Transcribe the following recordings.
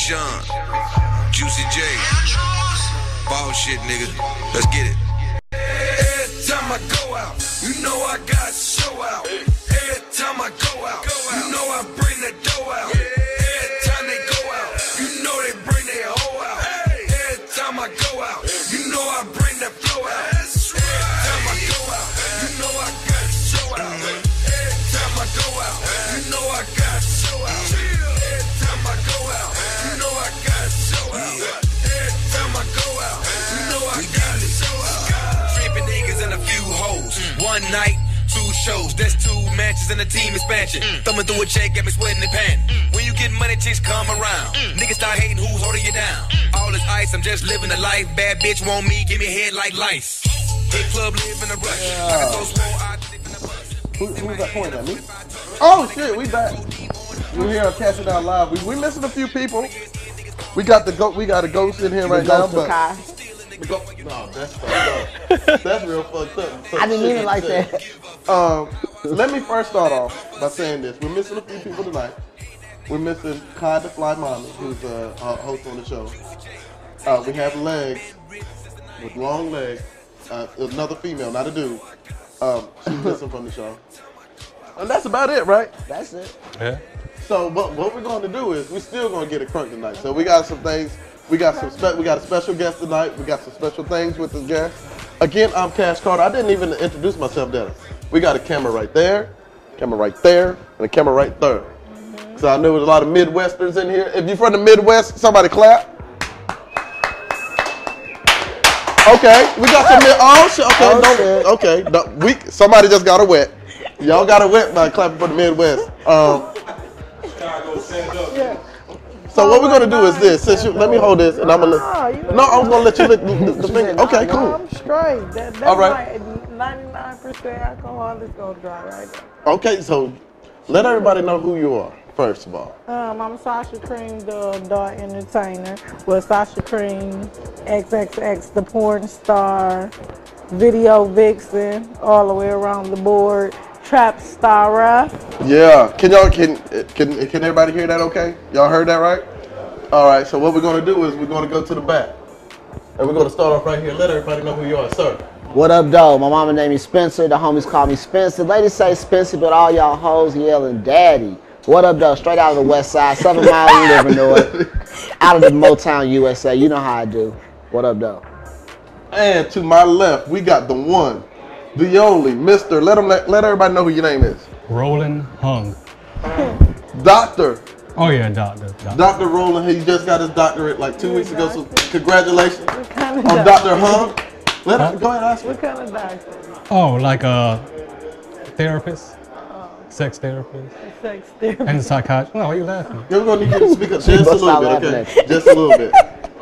Sean, Juicy J, ball shit, nigga. Let's get it. Every time I go out, you know I got to show out. Every time I go out, you know I bring the dough out. Every time they go out, you know they bring their hoe out. Every time I go out, you know I bring the flow out. Every time I go out, you know I got to show out. Every time I go out, you know I got to show out. Every time I go out, you know I got to show out. Every time I go out, you know I got to show out. Tripping niggas and a few hoes. One night, 2 shows. That's 2 matches and a team expansion. Thumbing through a check, got me sweating and panting. When you get money, chicks come around. Niggas start hating, who's holding you down? All this ice, I'm just living a life. Bad bitch want me, give me head like lice. Hit club, live in a rush. I so swole, I dip in the bus. Who's that point at me? Oh shit, we back. We're here on Cash It Out Live. We missing a few people. We got a ghost in here right now, but no, that's fucked up. That's real fucked up. I didn't mean it like that. Let me first start off by saying this. We're missing a few people tonight. We're missing Kai the Fly Mommy, who's a host on the show. We have Legs, with long legs. Another female, not a dude. She's missing from the show. And that's about it, right? That's it. Yeah. So what we're going to do is we're still going to get it crunk tonight. So we got some things. We got a special guest tonight. We got some special things with the guest. Again, I'm Cash Carter. I didn't even introduce myself, did I? We got a camera right there, and a camera right there. So I know there's a lot of Midwesterners in here. If you're from the Midwest, somebody clap. Okay, we got some okay, somebody just got a wet. Y'all got a wet by clapping for the Midwest. So what we're gonna do is this. Let me hold this, and I'm gonna. I'm gonna let you lick the finger. Okay, cool. I'm straight. That's all right. 99% alcohol is gonna dry right now. Okay, so let everybody know who you are first of all. I'm Sasha Cream, the adult entertainer. With Sasha Cream, XXX, the porn star, video vixen, all the way around the board. Trap star. Yeah. Can everybody hear that okay? Y'all heard that right? All right, so what we're gonna do is we're gonna go to the back. And we're gonna start off right here. Let everybody know who you are, sir. What up, though? My mama named me Spencer. The homies call me Spencer. Ladies say Spencer, but all y'all hoes yelling daddy. What up, though? Straight out of the west side, 7 miles you never know it. Out of the Motown, USA. You know how I do. What up, though? And to my left, we got the one, the only, Mr. Let everybody know who your name is. Roland Hung. Doctor. Oh yeah, doctor. Dr. Roland, he just got his doctorate like 2 weeks ago, so congratulations Kind of on Dr. Hung. Go ahead, ask me. What kind of doctor? Oh, like a therapist, sex therapist, Sex therapist. and a psychiatrist. No, why are you laughing? We're gonna need you to speak up just a little bit, okay? Just a little bit.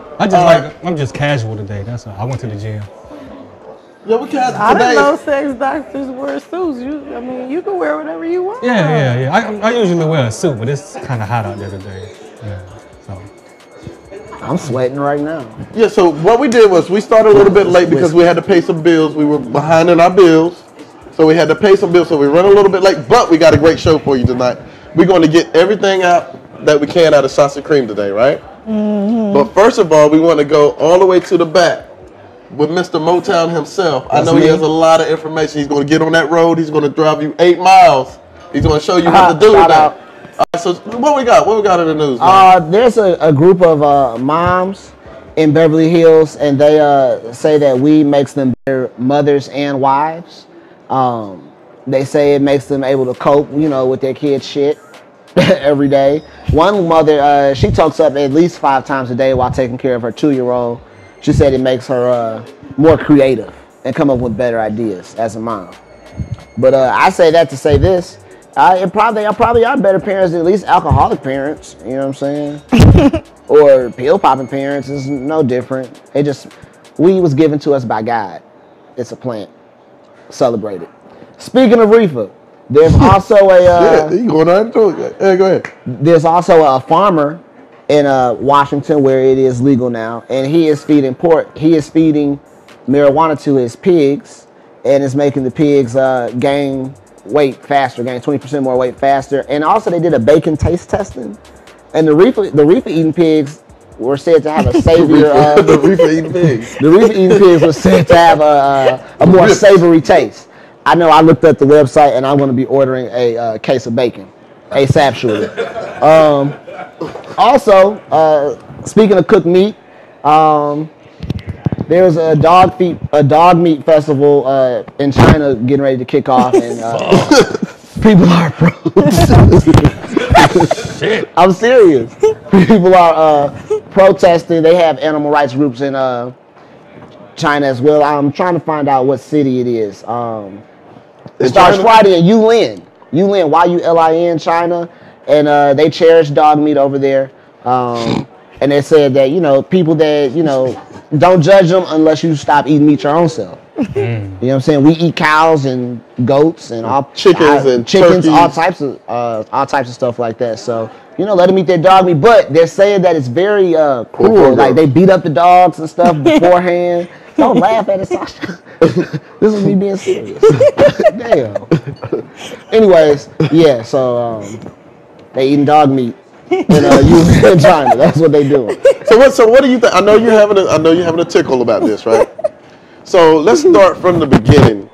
I'm just casual today. That's all. I went to the gym. Yeah, we can't. I didn't know sex doctors wear suits. You can wear whatever you want. Yeah. I usually wear a suit, but it's kind of hot out there today. Yeah, so. I'm sweating right now. Yeah, so what we did was we started a little bit late because we had to pay some bills. We were behind in our bills, so we had to pay some bills. So we run a little bit late, but we got a great show for you tonight. We're going to get everything out that we can out of Sasha Cream today, right? Mm-hmm. But first of all, we want to go all the way to the back with Mr. Motown himself. I know he has a lot of information. He's going to get on that road. He's going to drive you 8 miles. He's going to show you what to do today. All right, so what we got? What we got in the news? There's a group of moms in Beverly Hills, and they say that weed makes them better mothers and wives. They say it makes them able to cope, with their kids' shit every day. One mother, she talks up at least 5 times a day while taking care of her 2-year-old. She said it makes her more creative and come up with better ideas as a mom. But I say that to say this. Probably are better parents than at least alcoholic parents. You know what I'm saying? Or pill popping parents. Is no different. Weed was given to us by God. It's a plant. Celebrate it. Speaking of reefer, there's also a. You going on to it? Hey, go ahead. There's also a farmer in Washington where it is legal now, and he is feeding marijuana to his pigs, and it's making the pigs gain weight faster, gain 20% more weight faster. And also they did a bacon taste testing, And the reefer eating pigs were said to have a savior. The reefer eating pigs. The reefer eating pigs were said to have a more savory taste. I know. I looked at the website, and I'm going to be ordering a case of bacon, ASAP surely. Also, speaking of cooked meat, there's a dog meat festival in China getting ready to kick off, and people are I'm serious. People are protesting. They have animal rights groups in China as well. I'm trying to find out what city it is. It starts Friday in Yulin, Yulin, China, and they cherish dog meat over there. And they said that, people that, don't judge them unless you stop eating meat your own self. You know what I'm saying? We eat cows and goats and chickens, all types of stuff like that. So, let them eat their dog meat. But they're saying that it's very cruel. Like they beat up the dogs and stuff beforehand. Don't laugh at it, Sasha. This is me being serious. Damn. Anyways, yeah. So they eating dog meat. In China, that's what they do. So what do you think? I know you're having a tickle about this, right? So let's start from the beginning.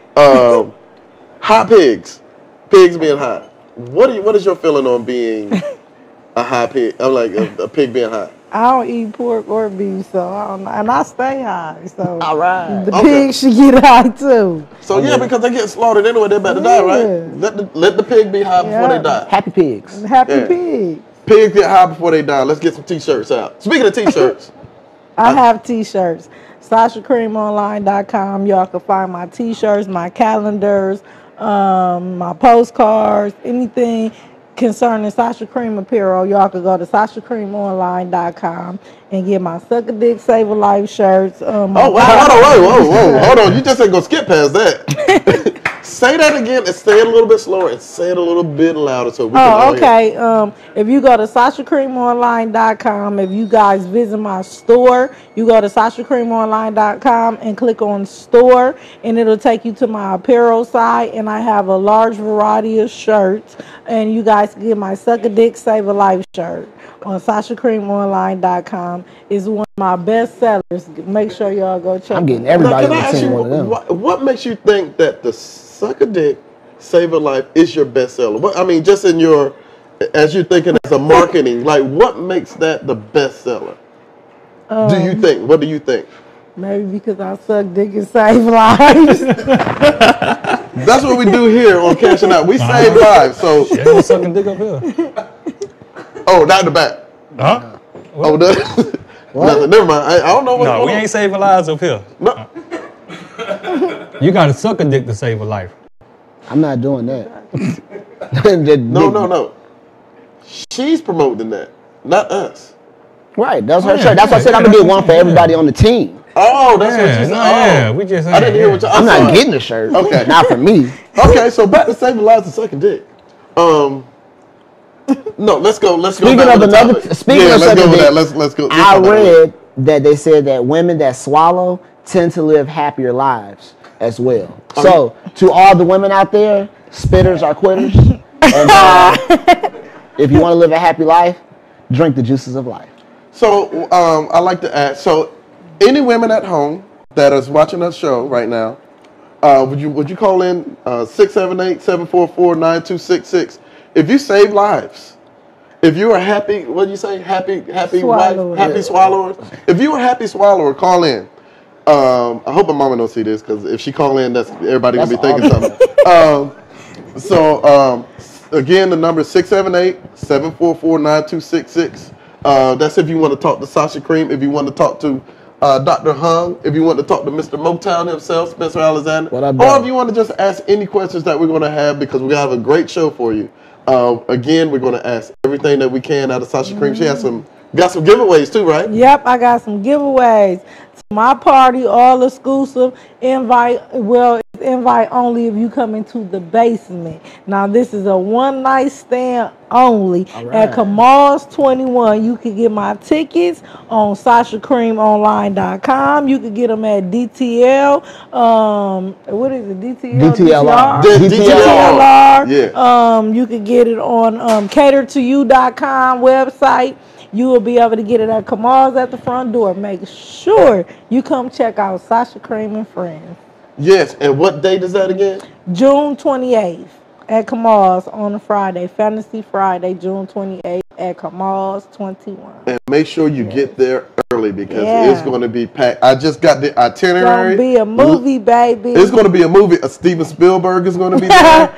Hot pigs being hot. What is your feeling on being a hot pig? I'm like a pig being hot. I don't eat pork or beef, so I don't know. And I stay high, so all right. The pigs should get high too. So yeah, because they get slaughtered anyway, they're about to die, right? Let the pig be high before they die. Happy pigs. Happy pigs. Pigs get high before they die. Let's get some t-shirts out. Speaking of t-shirts. I have t-shirts. SashaCreamOnline.com. Y'all can find my t-shirts, my calendars, my postcards, anything concerning Sasha Cream apparel. Y'all can go to SashaCreamOnline.com and get my Suck a Dick Save a Life shirts. Hold on. You just ain't gonna skip past that. Say that again and say it a little bit slower and say it a little bit louder so we can all hear. If you go to SashaCreamOnline.com, if you guys visit my store, you go to SashaCreamOnline.com and click on store, and it'll take you to my apparel site, and I have a large variety of shirts, and you guys can get my Suck a Dick Save a Life shirt on SashaCreamOnline.com. It's one of my best sellers. Make sure y'all go check it out. I'm getting everybody to see one of them. What makes you think that the Suck a Dick Save a Life is your bestseller? Just in your, as you're thinking as a marketing, like what makes that the bestseller? Do you think? What do you think? Maybe because I suck dick and save lives. That's what we do here on Cashing Out. We save lives. So yeah, sucking dick up here. Oh, not in the back. Huh? Oh, nothing. Never mind. I don't know what's going on. We ain't saving lives up here. No. You got to suck a dick to save a life. I'm not doing that. No. She's promoting that, not us. Right. That's her shirt. That's why I said I'm gonna get one for everybody on the team. Oh, that's what she said. Yeah, we just. I didn't hear what you. I'm not getting the shirt. Okay, not for me. Okay, so back to saving lives and sucking dick. No, let's go. Speaking of another. Speaking of sucking dick, let's go. I read that they said that women that swallow tend to live happier lives as well. So to all the women out there, spitters are quitters. And if you want to live a happy life, drink the juices of life. So I like to ask. So any women at home that is watching our show right now, would you call in 678-744-9266 if you save lives? If you are happy, what do you say? Happy swallower. Wife, happy swallowers. If you are a happy swallower, call in. I hope my mama don't see this because if she call in, that's everybody gonna be thinking something. Again, the number is 678-744-9266. That's if you want to talk to Sasha Cream, if you want to talk to Dr. Hung, if you want to talk to Mr. Motown himself, Spencer Alexander, or if you want to just ask any questions that we're going to have because we have a great show for you. Again, we're going to ask everything that we can out of Sasha Cream. She has got some giveaways too, right? Yep, I got some giveaways. My party, all exclusive invite. Well, it's invite only if you come into the basement. Now, this is a one-night stand only. All right. At Kamal's 21, you can get my tickets on SashaCreamOnline.com. You can get them at DTL. What is it? DTLR. DTLR. Yeah. You can get it on CaterToYou.com website. You will be able to get it at Kamal's at the front door. Make sure you come check out Sasha Cream and Friends. Yes, and what date is that again? June 28th at Kamal's on a Friday. Fantasy Friday, June 28th at Kamal's 21. And make sure you get there early because Yeah. it's going to be packed. I just got the It's itinerary. going to be a movie, baby. It's going to be a movie. Steven Spielberg is going to be there.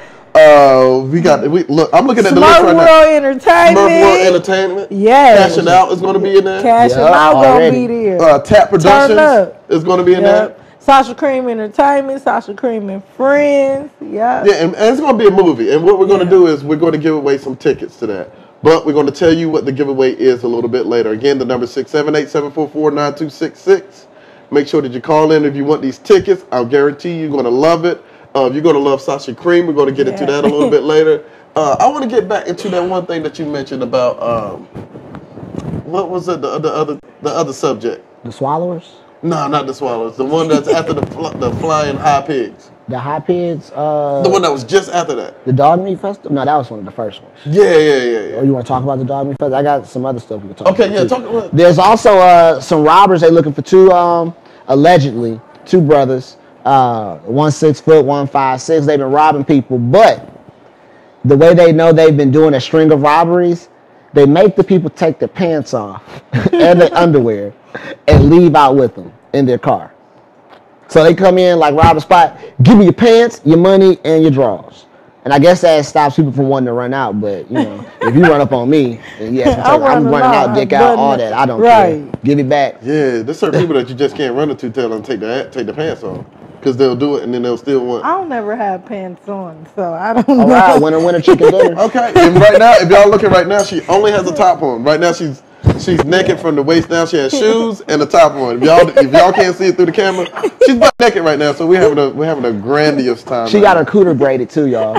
Look, I'm looking at the list Smart right World now. Entertainment. Smart World Entertainment. Yes. Cashing Out is going to be in there. Cashing Yup, Out going to already. be there. Tap Productions Turn up. is going to be in there. Yep. Sasha Cream Entertainment, Sasha Cream and Friends. Yeah. Yeah, and it's going to be a movie. And what we're going to do is we're going to give away some tickets to that. But we're going to tell you what the giveaway is a little bit later. Again, the number is 678-744-9266. Make sure that you call in if you want these tickets. I'll guarantee you're going to love it. You're going to love Sasha Cream. We're going to get into that a little bit later. I want to get back into that one thing that you mentioned about what was it? The other subject. The Swallowers? No, not the Swallows. The one that's after the flying high pigs. The High Pigs? The one that was just after that. The Dog Meat Festival? No, that was one of the first ones. Yeah. Oh, you want to talk about the Dog Meat Festival? I got some other stuff we can talk about. Okay, yeah. too. Talk about. There's also some robbers. They looking for allegedly, two brothers. One 6 foot, one 5'6". They've been robbing people, but the way they know they've been doing a string of robberies, they make the people take their pants off and their underwear and leave out with them in their car. So they come in like rob a spot, give me your pants, your money, and your drawers. And I guess that stops people from wanting to run out. But you know, if you run up on me, and you ask me, I'm running out, dick out, all that. I don't care. Give it back. Yeah, there's certain people that you just can't run into tell them take the pants off. Because they'll do it and then they'll still want. I don't never have pants on, so I don't know. All right, winner, chicken dinner. Okay, and right now, if y'all looking right now, she only has a top on. Right now, she's naked from the waist down. She has shoes and a top on. If y'all can't see it through the camera, she's butt naked right now. So we're having a grandiose time. She got her cooter braided too, y'all.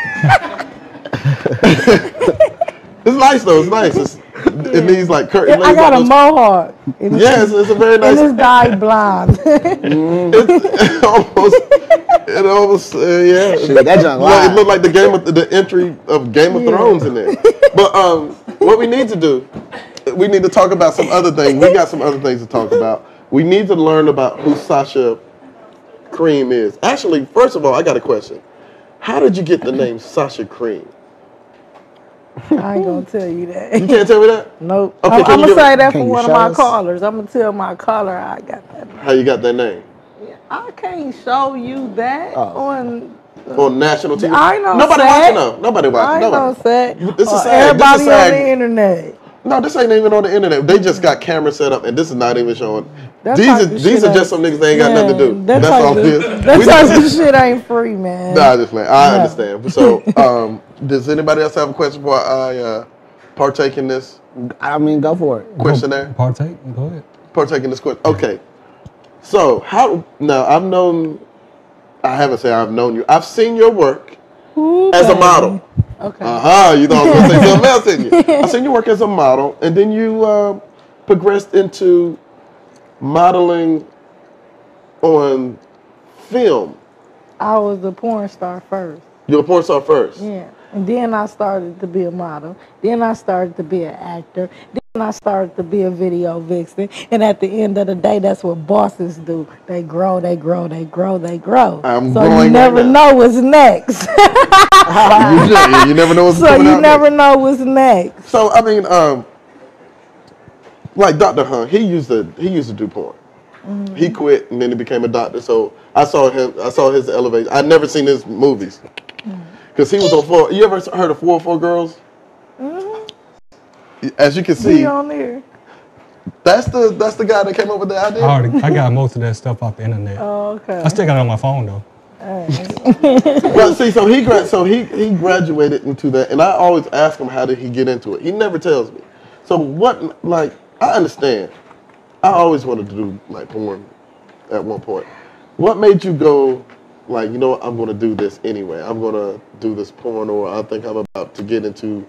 It's nice though. It's nice. It needs like curtain. I got a mohawk. Yes, it's a very nice. And this guy blind. It almost, yeah. Shit, that junk It looked like the entry of Game of Thrones in there. But what we need to do, we need to talk about some other things. We got some other things to talk about. We need to learn about who Sasha Cream is. Actually, first of all, I got a question. How did you get the name Sasha Cream? I ain't gonna tell you that. You can't tell me that? Nope. Okay, I'm gonna say that can for you one of show my us? callers. I'm gonna tell my caller I got that. How you got that name? I can't show you that on national TV? I know. Nobody SAG. watching though. Nobody I watching. ain't Nobody. gonna say. This is SAG. Everybody This is SAG. on the internet. No, this ain't even on the internet. They just got cameras set up, and this is not even showing. That These type are of these shit are just some niggas that ain't got nothing to do. That That's type all of- it is. That We type just- of shit ain't free, man. Nah, I just playing. I No. understand. So, does anybody else have a question before I partake in this I mean, go for it. questionnaire? Partake. Go ahead. Partake in this question. Okay. So I haven't said I've known you. I've seen your work as a model. Okay. You thought I was going to say something else, didn't you? I seen you work as a model, and then you progressed into modeling on film. I was a porn star first. You were a porn star first. Yeah. And then I started to be a model. Then I started to be an actor. Then I started to be a video vixen. And at the end of the day, that's what bosses do. They grow, they grow, they grow, they grow. I'm so growing you never right now. know what's next. You never know what's So coming you out never next. know what's next. So I mean, like Dr. Hunt, he used to do porn. Mm-hmm. He quit and then he became a doctor. So I saw his elevation. I'd never seen his movies because he was on four. You ever heard of 404 Girls? Mm-hmm. As you can Be see, on there. that's the guy that came up with the idea. I got most of that stuff off the internet. Oh, okay. I still got it on my phone though. Well, see, so he graduated into that, and I always ask him how did he get into it. He never tells me. So what? Like I understand. I always wanted to do like porn at one point. What made you go like, you know what, I'm going to do this anyway. I'm going to do this porn, or I think I'm about to get into.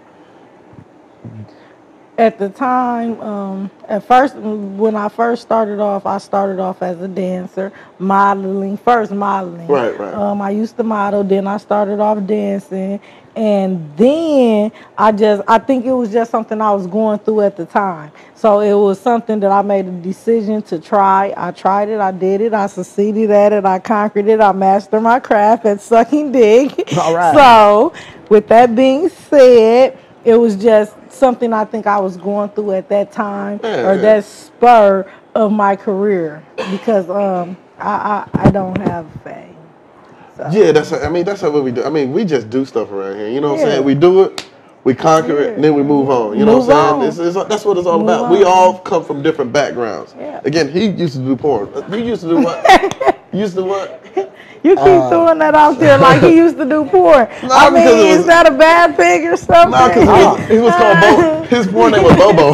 At the time, at first, when I first started off, I started off as a dancer, modeling. Right. I used to model, then I started off dancing, and then I think it was just something I was going through at the time. So it was something that I made a decision to try. I tried it, I did it, I succeeded at it, I conquered it, I mastered my craft at sucking dick. All right. So, with that being said, it was just something I think I was going through at that time, or that spur of my career, because I don't have fame. So. Yeah, that's what we do. I mean, we just do stuff around here. You know what I'm saying? We do it, we conquer it, and then we move on. You know what I'm saying? That's what it's all about. We all come from different backgrounds. Yeah. Again, he used to do porn. You used to do what? You used to what? You keep throwing that out there like he used to do porn. I mean, is that a bad thing or something? No, because he was called Bo. His porn name was Bobo.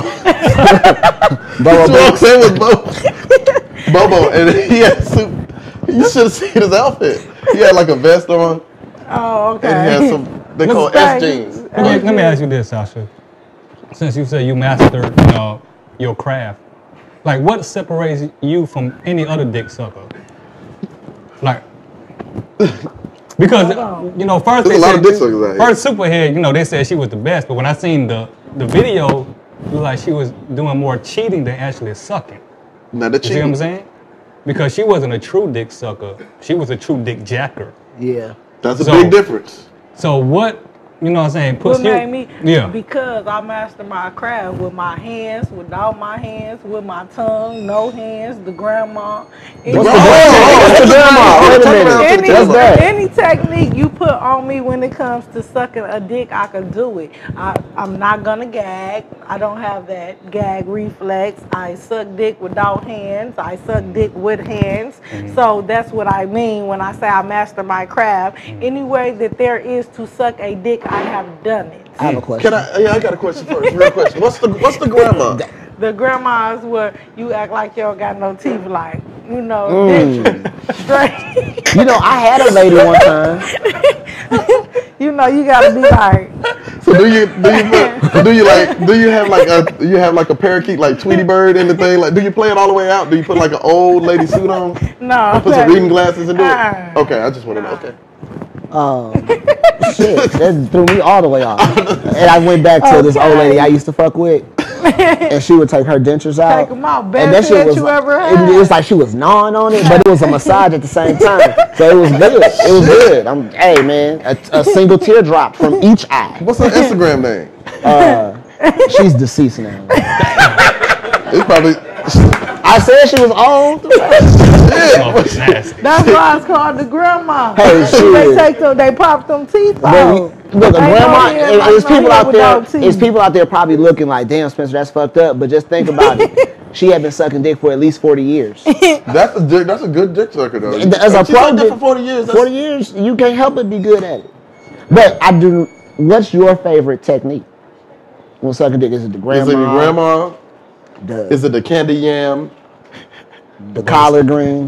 Bobo. His name was Bobo, and he had suit. You should have seen his outfit. He had like a vest on. Oh, okay. And he had some, they call S jeans. Let me ask you this, Sasha. Since you said you mastered, your craft, like what separates you from any other dick sucker? Like, because first There's they a lot said, of dick suckers out here. first Superhead, they said she was the best, but when I seen the video, it was like she was doing more cheating than actually sucking. Now the You see what I'm saying? Because she wasn't a true dick sucker, she was a true dick jacker. Yeah. That's a big difference. So what? You know what I'm saying? What made me? Yeah. Because I master my craft with my hands, without my hands, with my tongue, no hands, the grandma. What's the grandma? Wait a minute. What's that? Any technique you put on me when it comes to sucking a dick, I can do it. I'm not gonna gag. I don't have that gag reflex. I suck dick without hands. I suck dick with hands. So that's what I mean when I say I master my craft. Any way that there is to suck a dick, I have done it. I have a question. I got a question first. Real question. What's the grandma? The grandmas where you act like you don't got no teeth, like, dick straight. I had a lady one time. You gotta be like. So do you have like a parakeet like Tweety Bird in the thing? Like, do you play it all the way out? Do you put like an old lady suit on? No. Put some reading glasses and do it? Okay, I just want to know. Okay. Shit, that threw me all the way off. And I went back to this old lady I used to fuck with, and she would take her dentures out. Take them out. And Best that shit that was you ever had. it was like she was gnawing on it, but it was a massage at the same time. So it was good. It was good. Hey man, a single teardrop from each eye. What's her Instagram name? She's deceased now. It's probably. I said she was old. That's why it's called the grandma. Hey, shit. They pop them teeth out. Look, a grandma, there's people out there. Teeth. There's people out there probably looking like, damn, Spencer, that's fucked up. But just think about it. She had been sucking dick for at least 40 years. That's a good dick sucker though. As a pro dick for 40 years. 40 years, you can't help but be good at it. But what's your favorite technique when sucking dick? Is it the grandma? Is it the grandma? Is it the candy yam? The collard greens?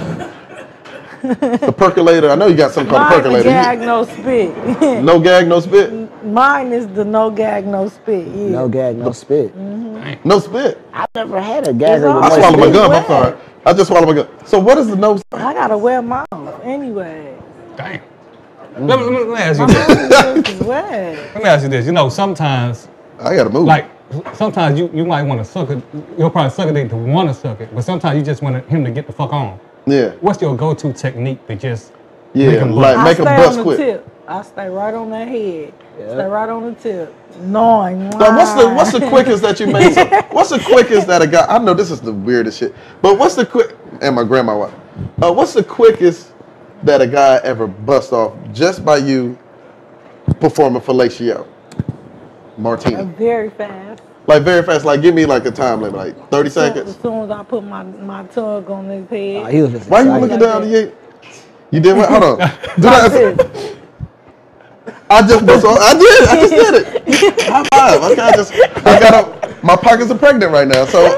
The percolator. I know you got something called percolator. No gag, no spit. No gag, no spit? Mine is the no gag, no spit. Yeah. No gag, no spit. No spit? I've never had a gagger with I no swallowed my spit. gum. I'm sorry. I just swallowed my gum. So what is the no? I got a wet mouth anyway. Damn. Let me ask you this. This is wet. Let me ask you this. Sometimes, I gotta move. like, sometimes you might want to suck it. You'll probably suck a dick to want to suck it, but sometimes you just want him to get the fuck on. Yeah. What's your go-to technique to just Yeah, make him like make I a stay bust on the quick. tip. I stay right on that head. Stay right on the tip. Gnawing. Now, what's the quickest that you made? What's the quickest that a guy? I know this is the weirdest shit, but what's the quick? And my grandma, what's the quickest that a guy ever bust off just by you performing fellatio? Martini. Very fast. Like very fast. Like give me like a time limit, like 30 seconds. As soon as I put my tongue on his head. He was just Why you excited. looking down? You did what? Hold on. Do that. I just did it. High five. Okay, I got up. My pockets are pregnant right now, so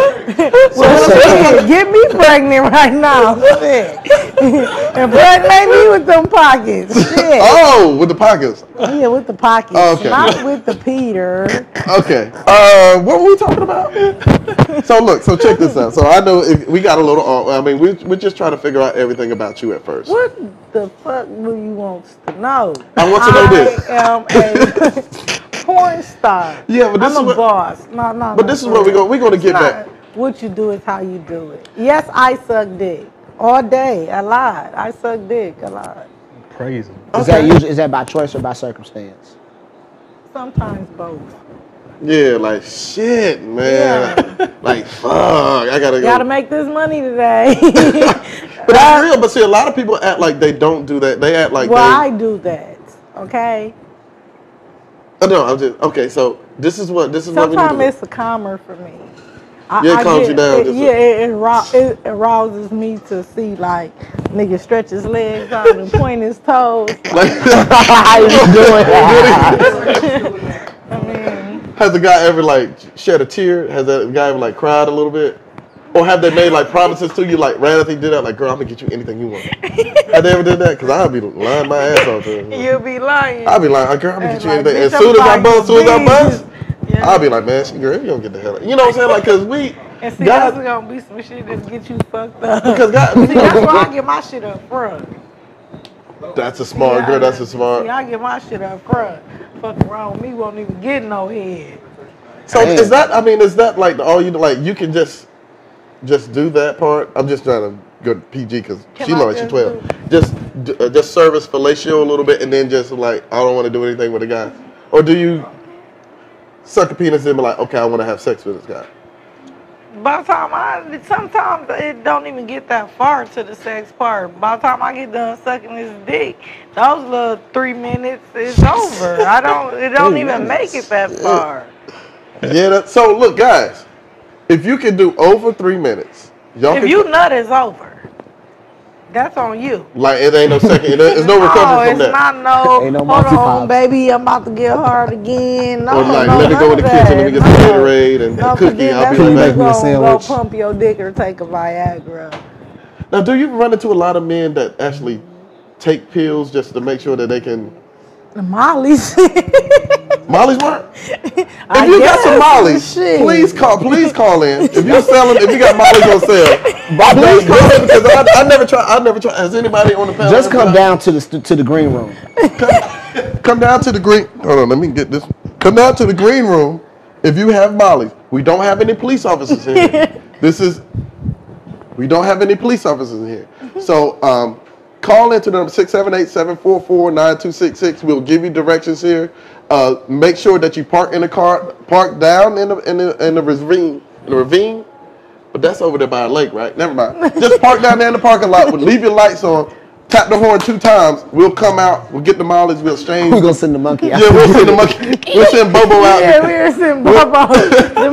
Well, get me pregnant right now. Shit. Impregnate me with them pockets. Shit. oh, with the pockets. Yeah, with the pockets. Okay. Not with the Peter. Okay. What were we talking about? So look, so check this out. So I know we got a little. I mean, we're just trying to figure out everything about you at first. What the fuck do you want to know? I want to know this. I am a porn star. Yeah, but this I'm is a boss. No. But this is what we're going to get back. What you do is how you do it. Yes, I suck dick all day. I lied. I suck dick a lot. Crazy. Is that by choice or by circumstance? Sometimes both. Yeah, like shit, man. Yeah. Like fuck, I gotta go. Gotta make this money today. But that's real. But see, a lot of people act like they don't do that. They act like well, I do that. Okay. No, I'm just okay. So this is what we need to Sometimes do. it's a calmer for me. Yeah, it calms you down. It arouses me to see like nigga stretch his legs out and point his toes. How you doing? I mean, Has the guy ever like shed a tear? Has that guy ever like cried a little bit? Or have they made like promises to you like right after he did that? Like, girl, I'm gonna get you anything you want. Have they ever did that? Cause I'll be lying my ass off to him. you'll be lying. I'll be like, girl, I'm gonna get you Like, anything. As bitch, soon as I I'm bust, yeah. I'll be like, man, girl, you don't get the hell out. You know what I'm saying? Like, cause we And see, guys, that's gonna be some shit that get you fucked up. because God, See, that's why I get my shit up front. that's a smart girl. That's a smart. See, I get my shit up front. Fuck around with me, won't even get no head. So is that? I mean, is that like all you like? You can just do that part. I'm just trying to go to PG because she like she's 12. Just service fellatio a little bit, and then just like I don't want to do anything with a guy. Or do you suck a penis and be like, okay, I want to have sex with this guy? By the time sometimes it don't even get that far to the sex part. By the time I get done sucking his dick, those little 3 minutes is over. It don't even make it that far. Yeah. So look, guys, if you can do over 3 minutes, y'all If can. you nut, it's over. That's on you. Like it ain't no second. There's no recovery from it's that. not no. Ain't no hold on, multi-pops. baby, I'm about to get hard again. No, Or like, no, let me go in the none of kitchen. Let me get some that. Gatorade and No, a cookie. forget I'll be that. right Make me a back. Go sandwich. pump your dick or take a Viagra. Now, do you run into a lot of men that actually take pills just to make sure that they can? The Molly's. Molly's work. If I you got some guess, Molly's, shit. please call in. If you got Molly's on sale, please call in because I never tried. Has anybody on the panel? Just come down to the green room. Come down to the green. Hold on, let me get this. Come down to the green room. If you have Molly's, we don't have any police officers here. We don't have any police officers here. So call into the number 678-744-9266. We'll give you directions here. Make sure that you park in the car, park down in the ravine. But that's over there by a lake, right? Never mind. Just park down there in the parking lot. Leave your lights on. Tap the horn 2 times. We'll come out. We'll get the Molly's. We'll exchange. We're gonna send the monkey out. Yeah, we'll send the monkey. We'll send Bobo out. Yeah, we're sending Bobo, the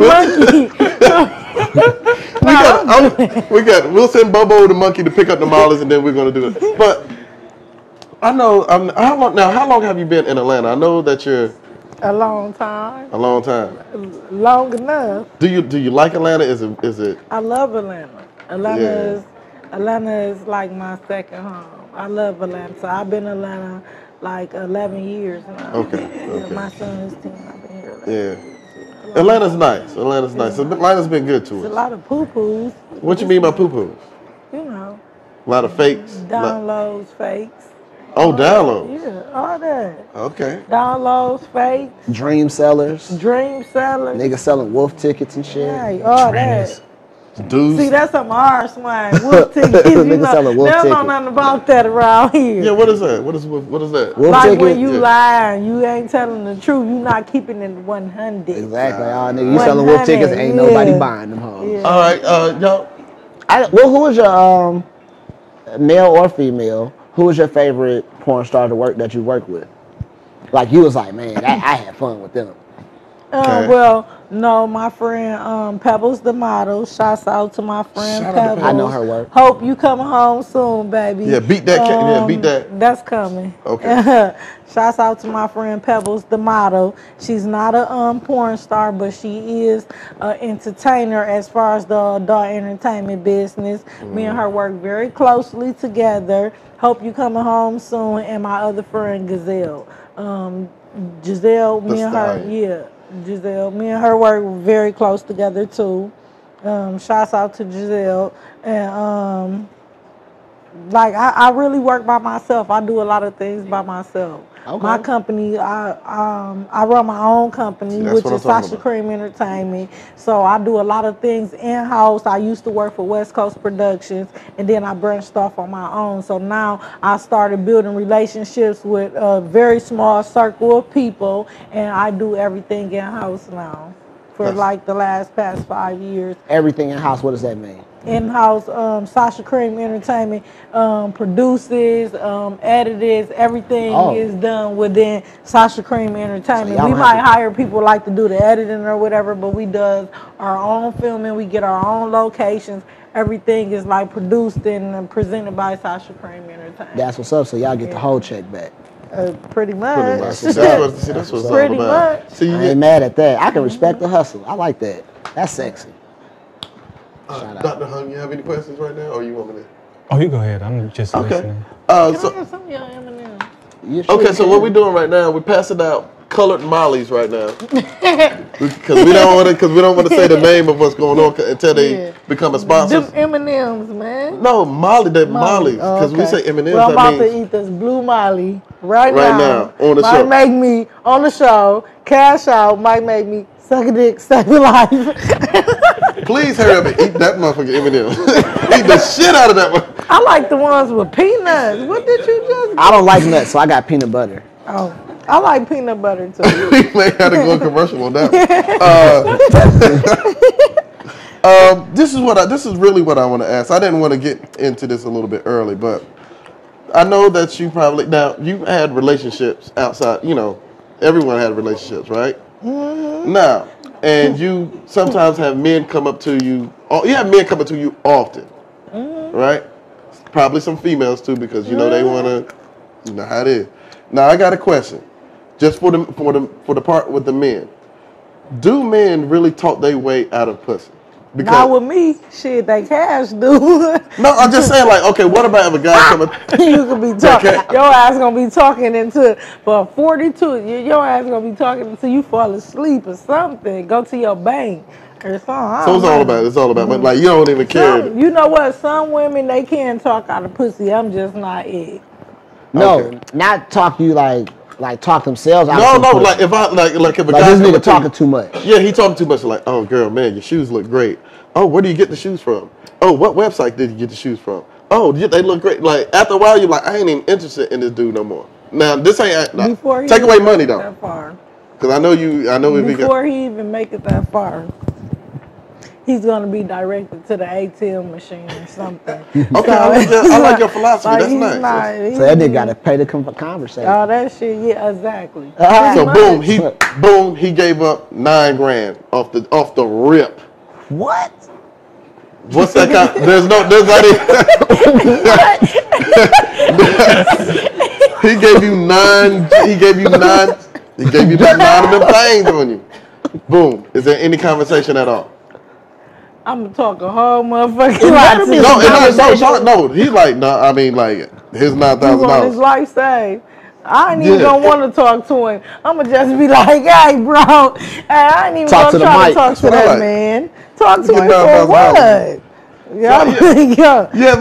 monkey. We'll send Bobo the monkey to pick up the Molly's, and then we're gonna do it. But I know. How long have you been in Atlanta? I know that you're A long time. a long time. Long enough. Do you like Atlanta? Is it? I love Atlanta. Atlanta is like my second home. I love Atlanta. So I've been in Atlanta like 11 years now. Okay. My son is 10. I've been here. Yeah. Atlanta's nice. Atlanta's been good to There's a us. lot of poo-poos. What you mean by poo-poos? You know, A lot of fakes. downloads, fakes. Oh, downloads. Yeah, all that. Okay. Downloads, fakes, Dream sellers. dream sellers. Niggas selling wolf tickets and shit. Yeah, all that. Dudes. See, that's some hard swine. Wolf tickets, you Niggas know, selling wolf they don't know tickets. nothing about that around here. Yeah. What is that? What is that? Wolf Like ticket? when you Yeah. lie, you ain't telling the truth. You not keeping it 100. Exactly. Oh, nigga, you selling wolf tickets, ain't Yeah. nobody buying them hoes. Yeah. All right, y'all. Well, who was your male or female? Who was your favorite porn star that you worked with? Like you was like, man, I had fun with them. Okay. Well, No, my friend Pebbles the model. Shouts out to my friend Shout out to Pebbles. I know her work. Hope you coming home soon, baby. Yeah, beat that. Beat that. That's coming. Okay. Shouts out to my friend Pebbles the model. She's not a porn star, but she is an entertainer as far as the adult entertainment business. Me and her work very closely together. Hope you coming home soon. And my other friend Gazelle. Giselle, me and her, yeah. Giselle, me and her work very close together too. Shouts out to Giselle. And like I really work by myself. I do a lot of things by myself. Okay. My company, I run my own company, That's which what I'm is talking Sasha about. Cream Entertainment. So I do a lot of things in-house. I used to work for West Coast Productions, and then I branched off on my own. So now I started building relationships with a very small circle of people, and I do everything in-house now for like the past 5 years. Everything in house. What does that mean? In-house, Sasha Cream Entertainment produces, edits, everything is done within Sasha Cream Entertainment. So we y'all might have hire people like to do the editing or whatever, but we does our own filming. We get our own locations. Everything is like produced and presented by Sasha Cream Entertainment. That's what's up. So y'all get the whole check back. Pretty much. Pretty much. That's what it's all Pretty about. much. See, I ain't mad at that. I can respect the hustle. I like that. That's sexy. Dr. Hung, you have any questions right now, or you want me to? Oh, you go ahead. I'm just Okay. listening. Can I have some of your M&M's? You sure Okay, so can. what we're doing right now, we're passing out colored mollies right now, because we don't want to say the name of what's going on until they become a sponsor. Them M&M's, man. No, Molly, they're mollies, because we say M&M's. Well, I'm that about means to eat this blue Molly right Right now. now, on the show. Might make me, on the show, cash out, might make me suck a dick, save a life. please hurry up and eat that motherfucking M&M. Eat the shit out of that one. I like the ones with peanuts. What did you just I don't like nuts, so I got peanut butter. Oh, I like peanut butter too. We may have to go commercial on that one. This is really what I want to ask. I didn't want to get into this a little bit early, but I know that you had relationships outside. You know, everyone had relationships, right? Mm-hmm. Now, and you sometimes have men come up to you. You have men coming to you often, right? Probably some females too, because you know they want to. You know how it is. Now I got a question, just for the part with the men. Do men really talk their way out of pussy? Not with me. Shit, they cash do. No, I'm just saying, like, okay, what about if a guy coming? You could be talking. Your ass gonna be talking into for 42. Your ass gonna be talking until you fall asleep or something. Go to your bank or something. So it's all about, but like you don't even care. You know what? Some women they can talk out of pussy. I'm just not it. No, Okay. not talk you like talk themselves out. No, some pussy. like if I like if a Like guy this coming nigga to talking you- too much. Yeah, he talking too much. Like, oh girl, man, your shoes look great. Oh, where do you get the shoes from? Oh, what website did you get the shoes from? Oh, they look great. Like after a while, you're like, I ain't even interested in this dude no more. Now this ain't Before he take away even money make it though, that far. because I know if you Before got he even make it that far, he's gonna be directed to the ATM machine or something. Okay, I like your philosophy. That's he's nice. So that nigga gotta pay the conversation. Oh, that shit, yeah, exactly. So Pretty much. boom, he gave up $9,000 off the rip. What? What's that kind? There's not even. He gave you nine. He gave you nine of them things on you. Boom. Is there any conversation at all? I'm gonna talk a whole motherfucking It lot better to be you. No, conversation. no. He's like, no. I mean, like his You want his $9,000. life saved. I ain't even Yeah. gonna want to talk to him. I'm gonna just be like, hey, bro. Hey, I ain't even Talk to gonna the try mic. to talk That's to what I that like. man. Talk to Get him for $9,000. what? Yeah. Yeah,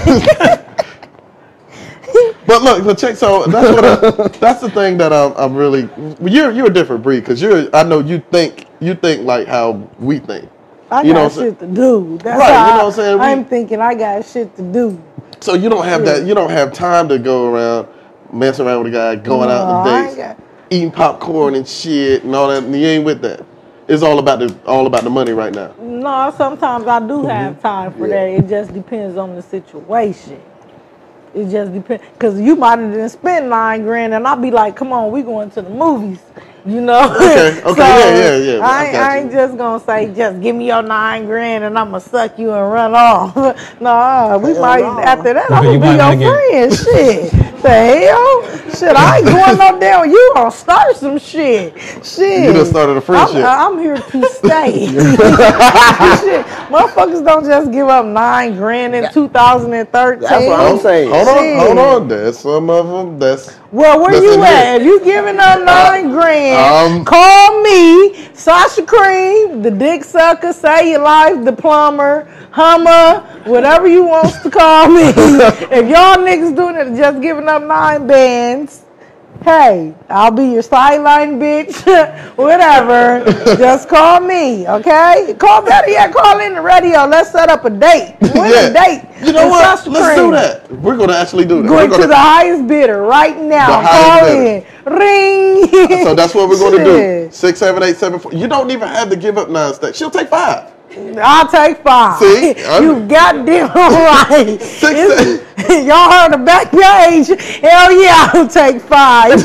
but look, check. So that's the thing that I'm really. You're a different breed because I know you think like how we think. I You know got what I'm shit to do. That's Right, how you know what I'm saying? I'm thinking I got shit to do. So you don't have that. You don't have time to go around messing around with a guy, going out No, on I dates, ain't eating popcorn and shit and all that. And you ain't with that. It's all about the money right now. No, sometimes I do have time for that. It just depends on the situation. It just depends. Because you might have done spent $9,000 and I'll be like, come on, we going to the movies. You know? Okay, yeah. I got I ain't just gonna say, just give me your $9,000 and I'm gonna suck you and run off. No, we might, after that, I'm you gonna might be not your get- friend. Shit. The hell? Shit, I ain't going no down. You gonna start some shit. Shit. You done started a friendship. I'm here to stay. Shit. Motherfuckers don't just give up $9,000 in 2013. That's what I'm saying. Hold on. There's some of them that's. Well, where Let's you admit. at? If you giving up $9,000, call me, Sasha Cream, the dick sucker, say your life, the plumber, Hummer, whatever you want to call me. If y'all niggas doing it, just giving up 9 bands, hey, I'll be your sideline bitch, whatever. Just call me, okay? Call better yet, call in the radio. Let's set up a date. When's a date? You know And what? Sasha Let's Cream. do that. We're going to actually do that. Going We're gonna, to the highest bidder right now. The highest Call bidder. in. Ring. So that's what we're going to do. Shit. 6, 7, 8, 7, 4. You don't even have to give up 9 stacks. She'll take 5. I'll take 5. See? You goddamn right. 6, Y'all heard the back page? Hell yeah, I'll take 5.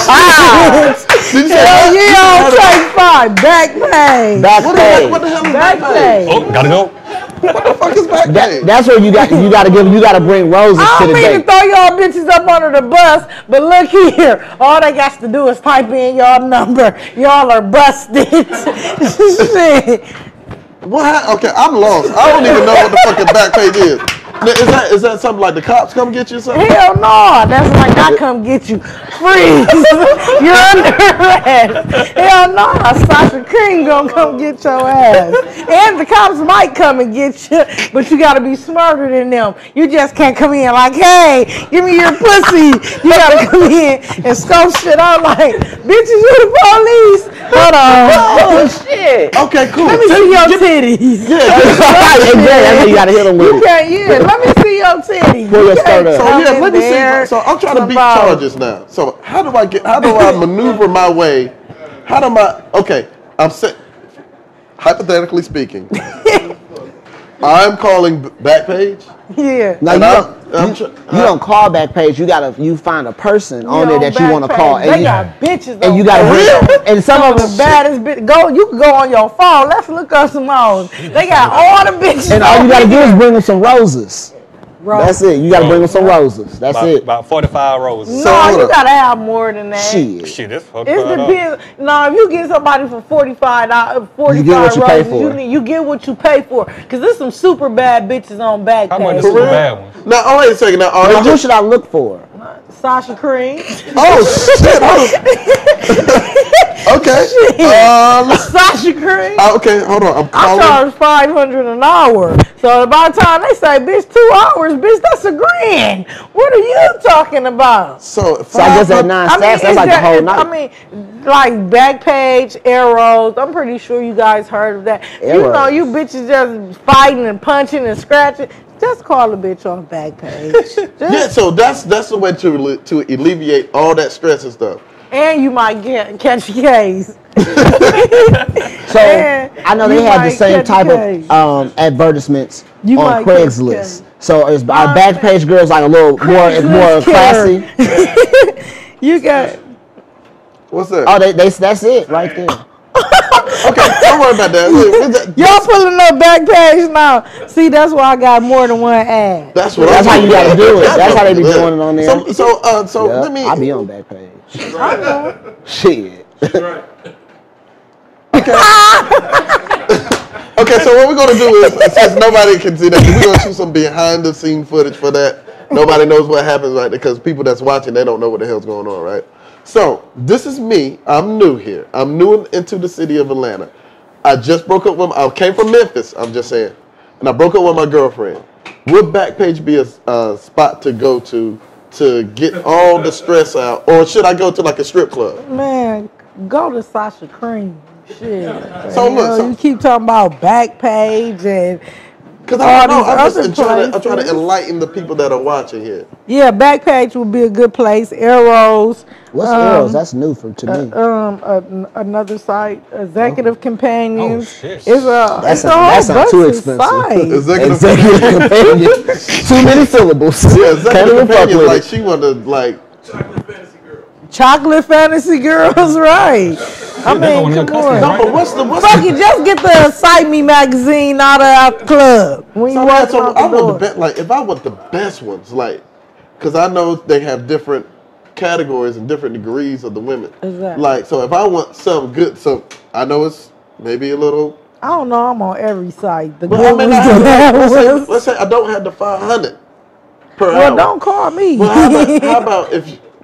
Hell yeah, I'll take 5. Back page. Back page. What the hell is Back back page? page. Oh, gotta go. What the fuck is back page? That's where you gotta bring roses I to don't the mean to date. throw y'all bitches up under the bus, but look here. All they got to do is type in y'all number. Y'all are busted. Shit. What? Okay, I'm lost. I don't even know what the fucking back page is. Now, is that something like the cops come get you or something? Hell no, that's like I come get you. Freeze. You're under arrest. Hell no, Sasha Cream gonna come get your ass. And the cops might come and get you, but you gotta be smarter than them. You just can't come in like, hey, give me your pussy. You gotta come in and scope shit out like, bitches, you the police. Hold on. Oh shit! Okay, cool. Let me see your titties. Exactly. You gotta hit them with You it. can't, yeah, let me see your titties. Pull your You skirt can't up. So come yeah, in let me there see. So I'm trying to beat about- charges now. So how do I maneuver my way? Okay, I'm set. Hypothetically speaking, I'm calling Backpage. Yeah. No, And you don't call back page. You find a person on there that you want to call, They and you, got bitches and on you gotta there. bring. And some of the them, baddest bitch. Go, you can go on your phone. Let's look up some hoes. They got all the bitches. and all you gotta do is bring them some roses. Rose. That's it. You gotta bring them some roses. That's it. About 45 roses. No, So, hold you up. gotta have more than that. Shit. Shit, this fucked It's up. depends. No, if you get somebody for $45, 45 You get what you pay roses, for. you get what you pay for. Cause there's some super bad bitches on Backpage. How much is For the real? bad ones? Now, oh, wait a second. Now, Now, who should I look for? Sasha Cream. oh shit! Hold on. Okay. Sasha Cream. Okay, hold on. I'm I calling. charge $500 an hour. So by the time they say, bitch, 2 hours, bitch, that's $1,000. What are you talking about? So So I guess at 9 stacks, that's it's like the whole night. I mean, like Backpage, Arrows. I'm pretty sure you guys heard of that. You know, Arrows. you bitches just fighting and punching and scratching. Just call a bitch on Backpage. Yeah, so that's the way to alleviate all that stress and stuff. And you might catch a case. So Yeah, I know they you have the might same catch type a case. of advertisements You on might catch a Craigslist. case. So is our Backpage girls like a little more? It's more Craigslist classy. You got. What's that? Oh, that's it right there. Okay, don't worry about that. Y'all pulling up Backpage now. See, that's why I got more than one ad. That's what. That's I'm how you gotta do it. That's how they be Yeah. doing it on there. So Yeah, let me. I be on Backpage. Shit. Okay, so what we're gonna do is, since nobody can see that, we're gonna shoot some behind the scene footage for that. Nobody knows what happens right there because people that's watching, they don't know what the hell's going on, right? So this is me. I'm new here. I'm new into the city of Atlanta. I just broke up with. I came from Memphis. I'm just saying, and I broke up with my girlfriend. Would Backpage be a spot to go to get all the stress out, or should I go to like a strip club? Man, go to Sasha Cream. Shit. So look, Hell, so- you keep talking about Backpage and Because I don't know. all I'm these just other trying to places. enlighten the people that are watching here. yeah, Backpage would be a good place. Arrows. What's Arrows? That's new to me. Another site, Executive Companions. Oh, shit. It's a That's it's a whole not too bunch of expensive. sites. Executive companion. Too many syllables. Yeah, Can't Executive even fuck Companion, with like it. she wanted like Chocolate Fantasy Girls, right? I mean, one of your come on. customers, No, right? but what's Fuck it, just get the Excite Me magazine out the club when you So, walk so out I the want door. the best. Like, if I want the best ones, like, because I know they have different categories and different degrees of the women. Exactly. Like, so if I want something good, so I know it's maybe a little. I don't know. I'm on every site. The But good I mean, ones, the bad ones. let's say I don't have the 500 per Well, hour. don't call me. Well, how about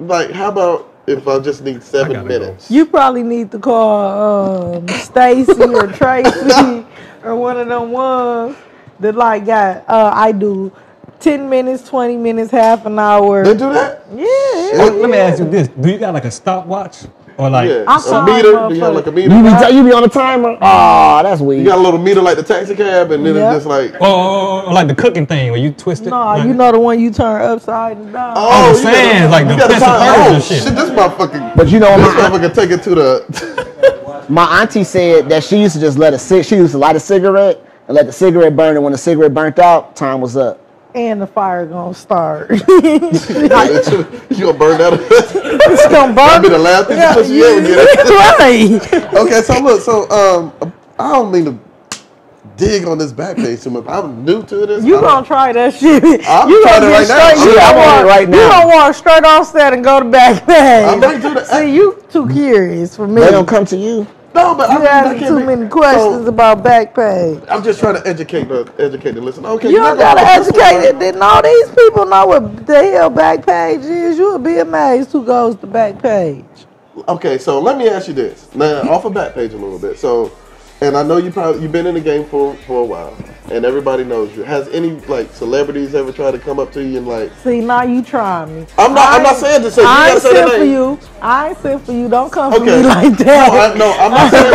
if I just need 7 gotta minutes? You probably need to call Stacy or Tracy or one of them ones that like got I do 10 minutes, 20 minutes, half an hour. They do that? Yeah. Let me ask you this: do you got like a stopwatch or like? Yeah. I'm A sorry, meter? Do you have like a meter? You be on the timer? Oh, that's weird. You got a little meter like the taxi cab, and then Yep. it's just like. Oh, like the cooking thing where you twist it. No, like, you know the one you turn upside and down. I'm you saying, gotta- like the you gotta Prince of time- Persia oh, shit. shit, this motherfucker. But you know, This my, motherfucker take it to the. my auntie said that she used to just she used to light a cigarette and let the cigarette burn, and when the cigarette burnt out, time was up. And the fire gonna start. You gonna burn that? It's gonna burn. That'd be the last thing you pussy ever get. Right. Okay, so look, I don't mean to dig on this back page too much. I'm new to this. You I don't- gonna try that shit. I'm You trying gonna it right get now. straight. Yeah, I'm on it right You now. don't want straight off set and go to back I'm page. right to the- See, you too curious for me. They don't come to you. No, but You I mean, I asking can't too be- many questions so, about back page. I'm just trying to educate the listener. Okay, You not don't gotta gonna- educate it. Then all these people know what the hell back page is. You'll be amazed who goes to back page. Okay, so let me ask you this. Now, off of Backpage a little bit. So, and I know you've been in the game for a while, and everybody knows you. Has any like celebrities ever tried to come up to you and like? See, now you trying me. I'm not saying to say. You I gotta ain't say the sent for name. you. I ain't sent for you. Don't come for Okay. me like that. No, I'm not saying.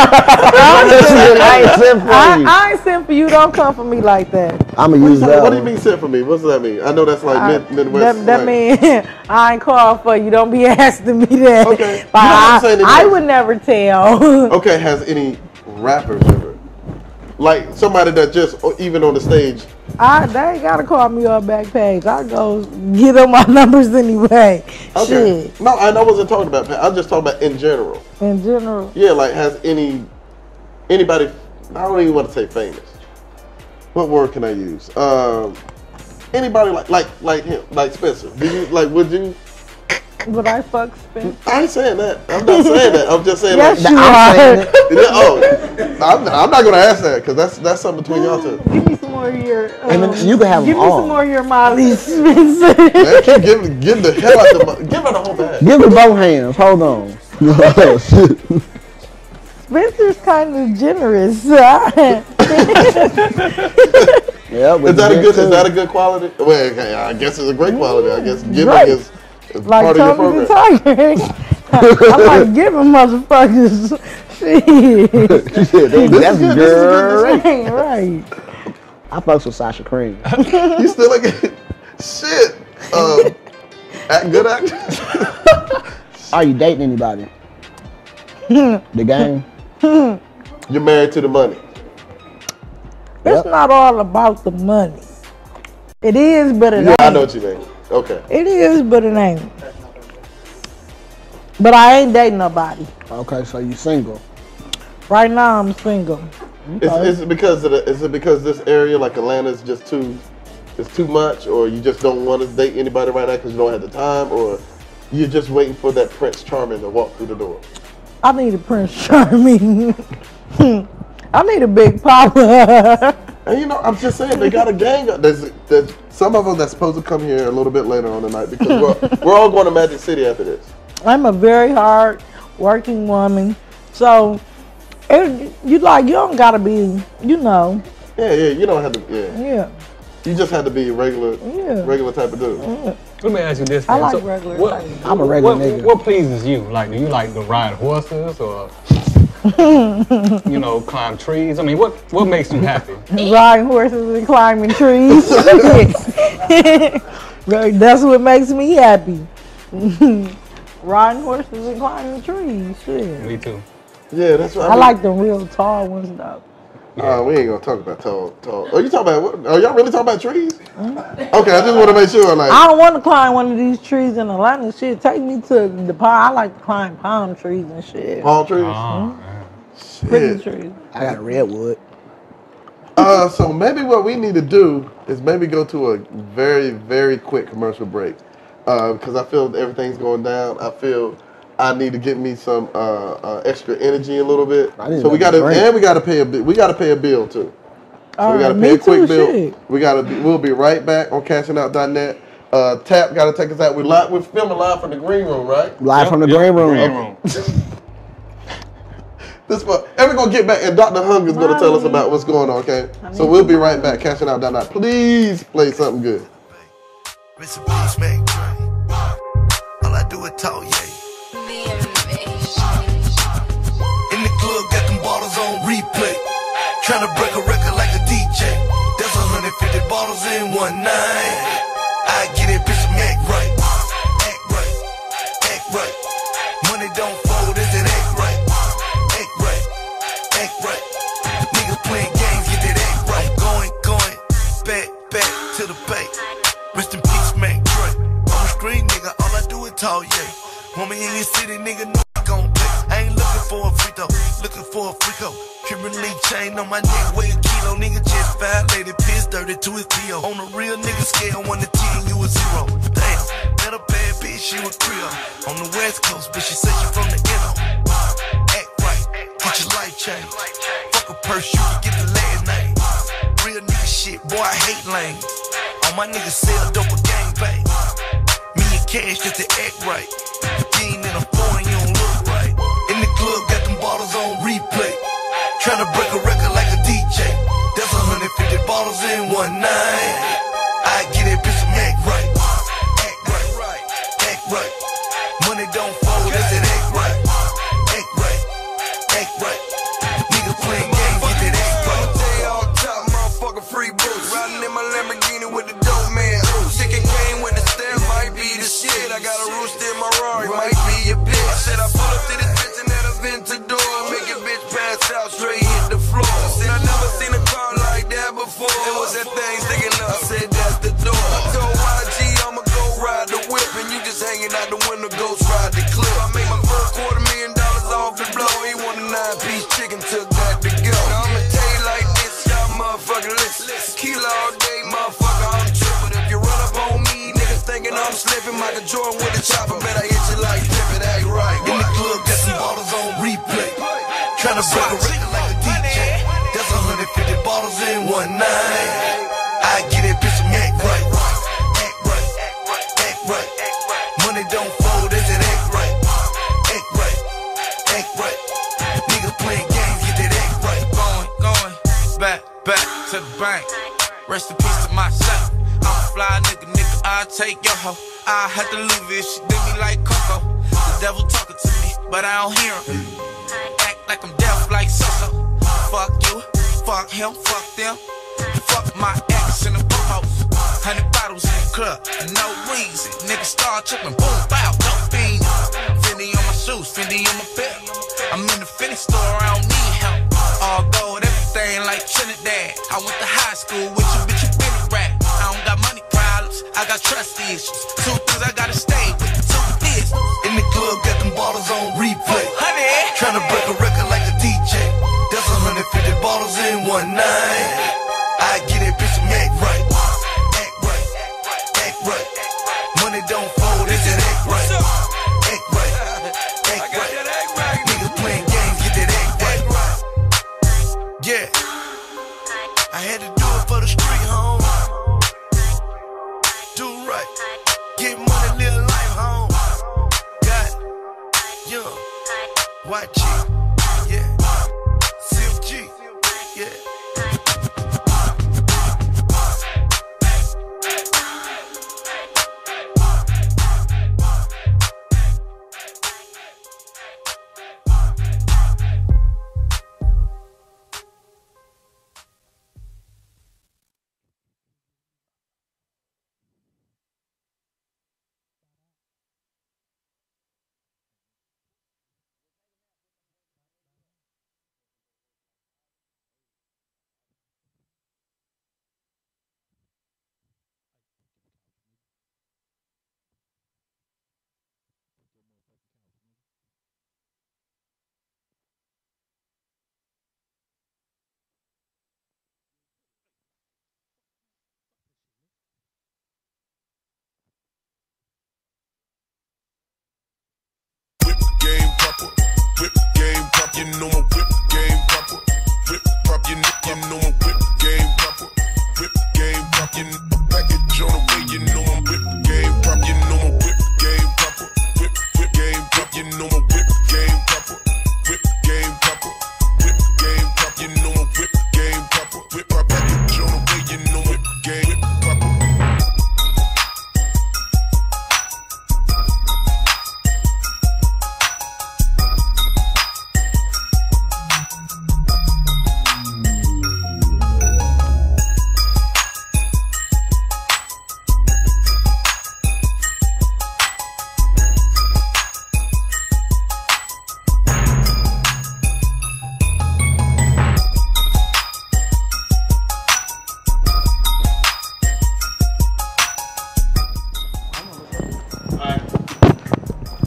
I ain't sent for you. I ain't sent for you. Don't come for me like that. I'm gonna use that. What do you mean sent for me? What does that mean? I know that's like Midwest. That like- mean I ain't called for you. Don't be asking me that. Okay. You But don't have to say anything. I would never tell. Okay, has any rappers ever? Like somebody that just or even on the stage. They ain't gotta call me on back page. I go get them my numbers anyway. Okay. Shit. No, I wasn't talking about. I'm just talking about in general. In general. Yeah, like has anybody? I don't even want to say famous. What word can I use? Anybody like him, like Spencer? Do you like? Would you? Would I fuck Spence? I ain't saying that. I'm not saying that. I'm just saying Yes, like. you are. Yeah, I'm not gonna ask that because that's something between y'all two. Give me some more of your. And then you can have give them me all. some more of your Molly Spencer. Man, keep give the hell out give her the whole bag. Give me both hands. Hold on. Oh, shit. Spencer's kind of generous. Yeah, Is that a good quality? Well, okay, I guess it's a great quality. I guess giving Right. is Like part of your Tony the program. Tiger. I'm like giving motherfuckers shit. That's great. Right. I fucks with Sasha Cream. You still like shit. Good actor. Are you dating anybody? The game? You're married to the money. It's not all about the money. It is, but it Yeah, ain't. I know what you mean. Okay. It is, but it ain't. But I ain't dating nobody. Okay, so you single. Right now, I'm single. Is it because this area like Atlanta is just too much, or you just don't want to date anybody right now because you don't have the time, or you're just waiting for that Prince Charming to walk through the door? I need a Prince Charming. I need a big papa. And you know, I'm just saying they got a gang. There's some of them that's supposed to come here a little bit later on tonight because we're all going to Magic City after this. I'm a very hard working woman. So, you don't gotta be, Yeah, you don't have to. yeah. You just have to be a regular type of dude. Let me ask you this. I man. like regular What, type. I'm a regular nigga. what pleases you? Like, do you like to ride horses or, climb trees? I mean, what makes you happy? Riding horses and climbing trees. That's what makes me happy. Riding horses and climbing trees. Shit. Me too. Yeah, that's what I like the real tall ones though. We ain't gonna talk about tall. Oh, you talking about? What? Are y'all really talking about trees? Okay, I just want to make sure. Like, I don't want to climb one of these trees in Atlanta. Shit, take me to the park. I like to climb palm trees and shit. palm trees. Oh, man. Pretty Shit. trees. I got a redwood. So maybe what we need to do is maybe go to a very, very quick commercial break. Because I feel everything's going down. I feel I need to get me some extra energy a little bit. I need So we another gotta, drink. and we gotta pay a bill. We gotta pay a bill too. So All we gotta right, pay me a quick too, bill. shit. We'll be right back on cashingout.net. Tap gotta take us out. We're filming live from the green room, right? Live from the Yep, green room. Green room. And we're gonna get back, and Dr. Hunger's gonna tell us about what's going on, okay? So we'll be right back, cashingout.net. Please play something good. Recipes make drink. All I do is talk, yeah. In the club, got them bottles on replay. Tryna break a record like a DJ. That's 150 bottles in one night. I get it, bitch, I'm act right. Act right. Act right. Money don't fold, is it act right? Act right. Act right. Niggas playing games, get that act right. Going, back to the bank. Rest in peace, man, Dre. On the screen, nigga, all I do is talk, yeah. Want me in your city, nigga, know I gon' pay. I ain't looking for a free throw, looking for a free coat. Cuban link chain on my neck, weigh a kilo. Nigga just violated, piss dirty to his P.O. On a real nigga scale, 1 to 10, you a 0. Damn, met a bad bitch, she was Creole. On the West Coast, but she said she from the NO. Act right, get your life changed. Fuck a purse, you can get the last name. Real nigga shit, boy, I hate lanes. All my niggas sell dope a gangbang. Me and cash just to act right. You ain't in a foreign, you don't look right. In the club, got them bottles on replay. Tryna break a record like a DJ. That's 150 bottles in one night. I get it, bitch, I'm act right. Act right. Act right. Money don't fold, that's it, act right. Act right. Act right. Niggas playing games, get that act right. Day all top, motherfucker, free boots. Riding in my Lamborghini with the dope man. Chicken game with the stairs might be the shit. I got a rooster in my Rari, might be your bitch. I said I pull up to this bitch and at a Ventador. Make a bitch pass out, straight hit the floor. I said I never seen a car like that before. It was that thing sticking up, I said that's the door. I told YG I'ma go ride the whip, and you just hanging out the window, ghost ride the clip. I made my first $250,000 off the blow. He want a 9-piece chicken, took that to go. Now I'ma tell you like this, y'all motherfucking listen. Kilo all day, motherfucker, I'm trippin'. If you run up on me, niggas thinking I'm slipping. Michael Jordan with the chopper, bet I hit you like Pippin, act right. In the club, got some bottles on replay. Tryna break a record like a DJ. That's 150 bottles in one night. I get it, bitch, I'm act right. Act right. Act right. Money don't fold, is it act right? Act right. Act right. Niggas playing games, get that act right. Going, back to the bank. Rest in peace to myself. I'm a fly nigga, I'll take your hoe. I had to leave it, she did me like Coco. The devil talking to me, but I don't hear him. Act like I'm deaf like so-so. Fuck you, fuck him, fuck them. Fuck my ex in the post. 100 bottles in the club, for no reason. Niggas start tripping, boom, bow, dope fiend. Fendi on my shoes, Fendi on my belt. I'm in the Fendi store, I don't need help. All gold, everything like Trinidad. I went to high school with you, bitch, you been a rat. I don't got money problems, I got trust issues. 2 things I gotta stay with, 2 this. In the club, got them bottles on replay. Honey, Tryna break a record like a DJ. That's 150 bottles in one night. I get it, bitch, I'm act right. Act right. Act right. Money don't fold, is it act right? Act right. Act right. Niggas playing games, get that act right. Yeah. I had to do it for the street, home. Do right. Get money, live life, home. Got it. Young. White chick. Yeah. Silk G. Yeah.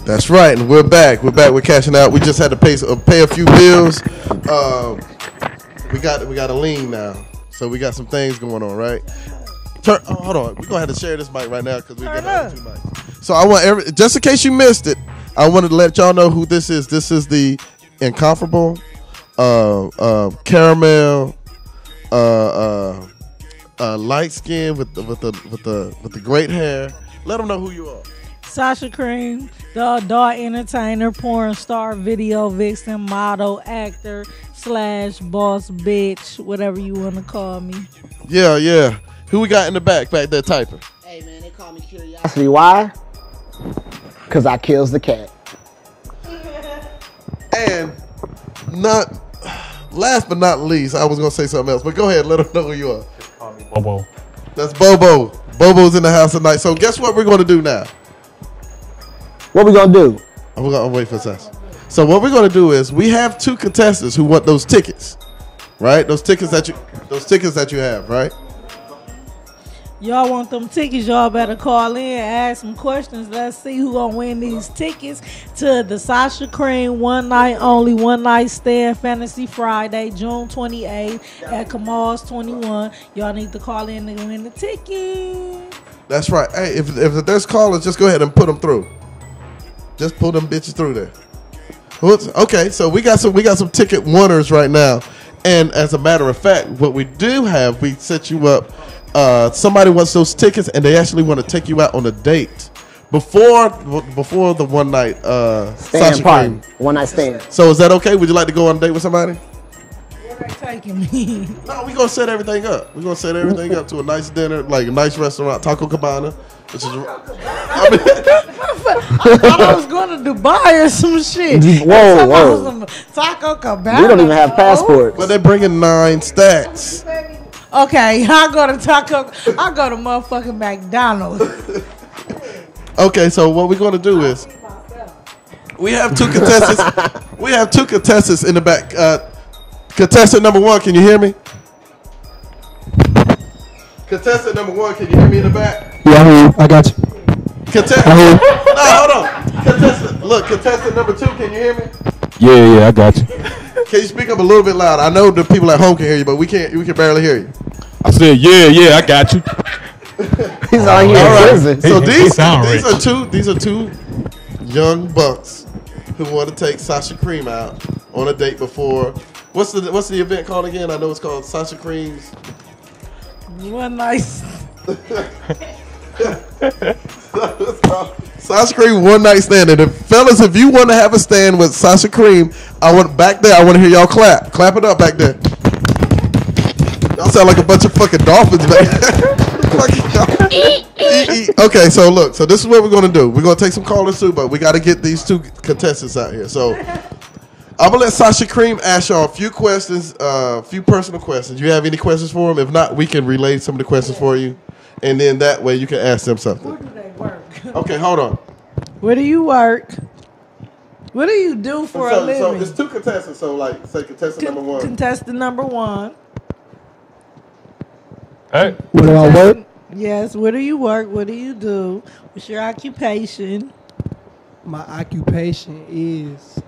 That's right, and we're back. We're back. We're cashing out. We just had to pay a few bills. We got a lean now, so we got some things going on, right? Hold on. We're gonna have to share this mic right now because we got other two mics. So I want just in case you missed it, I wanted to let y'all know who this is. This is the incomparable caramel light skin with the great hair. Let them know who you are. Sasha Cream, the adult entertainer, porn star, video vixen, model, actor, / boss bitch, whatever you want to call me. Yeah. Who we got in the back there typing? Hey man, they call me Curiosity. Why? Because I kills the cat. And not last but not least, I was gonna say something else, but go ahead, let them know who you are. Call me Bobo. That's Bobo. Bobo's in the house tonight. So guess what we're gonna do now? What we gonna do? We're gonna wait for a second. So what we're gonna do is we have two contestants who want those tickets, right? Those tickets that you have, right? Y'all want them tickets, y'all better call in, ask some questions. Let's see who gonna win these tickets to the Sasha Cream One Night Only One Night Stand Fantasy Friday, June 28th at Kamal's 21. Y'all need to call in to win the ticket. That's right. Hey, if there's callers, just go ahead and put them through. Just pull them bitches through there. Okay, so we got some ticket winners right now. And as a matter of fact, what we do have, we set you up. Somebody wants those tickets, and they actually want to take you out on a date before the one night Stand party. One night stand. So is that okay? Would you like to go on a date with somebody? Where they taking me? No, we're gonna set everything up. We're gonna set everything up to a nice dinner, like a nice restaurant, Taco Cabana, which is. I thought I was going to Dubai or some shit. Whoa. Taco Cabana. We don't even have passports. But they're bringing 9 stacks. Okay, I go to motherfucking McDonald's. Okay, so what we're gonna do is we have two contestants. We have two contestants in the back. Contestant number 1, can you hear me? Contestant number 1, can you hear me in the back? Yeah, I got you. Hold on. Contestant number 2, can you hear me? Yeah, I got you. Can you speak up a little bit louder? I know the people at home can hear you, but we can barely hear you. I said, yeah, I got you. He's all here in prison. So These are two young bucks who want to take Sasha Cream out on a date before. What's the event called again? I know it's called Sasha Cream's One nice. Sasha Cream One Night Stand. And fellas, if you want to have a stand with Sasha Cream, I want to hear y'all clap. Clap it up back there. Y'all sound like a bunch of fucking dolphins back there. Okay, so look. So this is what we're going to do. We're going to take some callers too, but we got to get these two contestants out here. So I'm going to let Sasha Cream ask y'all a few questions, a few personal questions. You have any questions for them? If not, we can relay some of the questions for you. And then that way you can ask them something. Where do they work? Okay, hold on. Where do you work? What do you do for a living? So it's two contestants. So like, say contestant number 1. Contestant number 1. Hey. Where do I work? Yes. Where do you work? What do you do? What's your occupation? My occupation is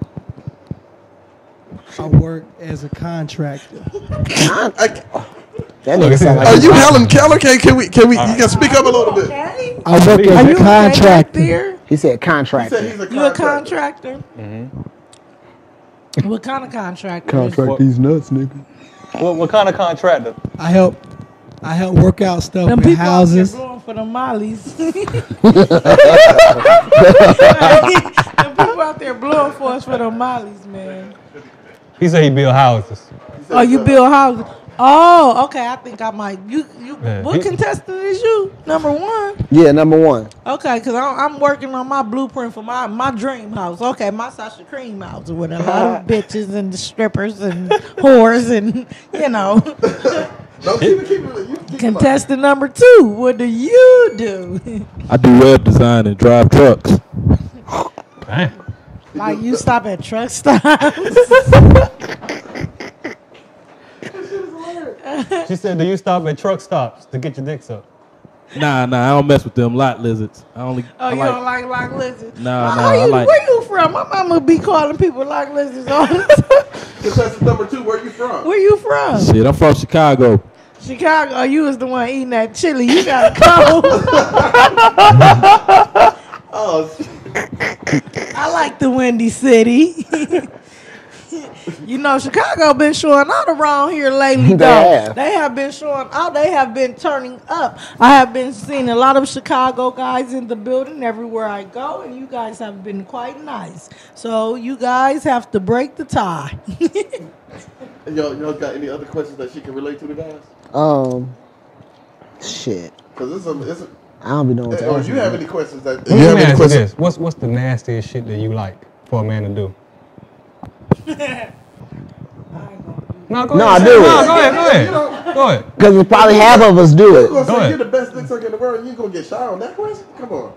I work as a contractor. That nigga sound like Are you Helen Keller? Can we? You can speak up a little bit. Okay. I work Are as you a contractor. there? He said He contractor. said he's a You a contractor. contractor? What kind of contractor? Contract these nuts, nigga. What kind of contractor? I help work out stuff Them with people houses. out there blowing for the mollies. Them people out there blowing for us for the mollies, man. He said he build houses. Oh, you build houses. Oh, okay. I think I might. Yeah, What contestant is you? Number 1. Yeah, number 1. Okay, because I'm working on my blueprint for my dream house. Okay, my Sasha Cream house with a lot of bitches and strippers and whores and, you know. No, keep it. Contestant number 2, what do you do? I do web design and drive trucks. Damn. Like you stop at truck stops? She said, do you stop at truck stops to get your dicks up? Nah, I don't mess with them lot lizards. I only. Oh, I you don't like lizards? Nah, I I like. where you from? My mama be calling people like lizards all the time. Contestant number 2, where you from? Where you from? Shit, I'm from Chicago. Chicago. Oh, you was the one eating that chili. You got a cold. Oh, I like the Windy City. You know, Chicago been showing out around here lately, though. They have been showing out. They have been turning up. I have been seeing a lot of Chicago guys in the building everywhere I go, and you guys have been quite nice. So you guys have to break the tie. y'all got any other questions that she can relate to the guys? Shit. Because it's a I don't be knowing what to or ask you you. have any questions that Let me ask you this. What's the nastiest shit that you like for a man to do? No, go No, ahead. I do it. No, go ahead. Go ahead. Because probably half of us do You it. gonna Go say ahead. you're the best dick sucker in the world and you gonna get shy on that question? Come on.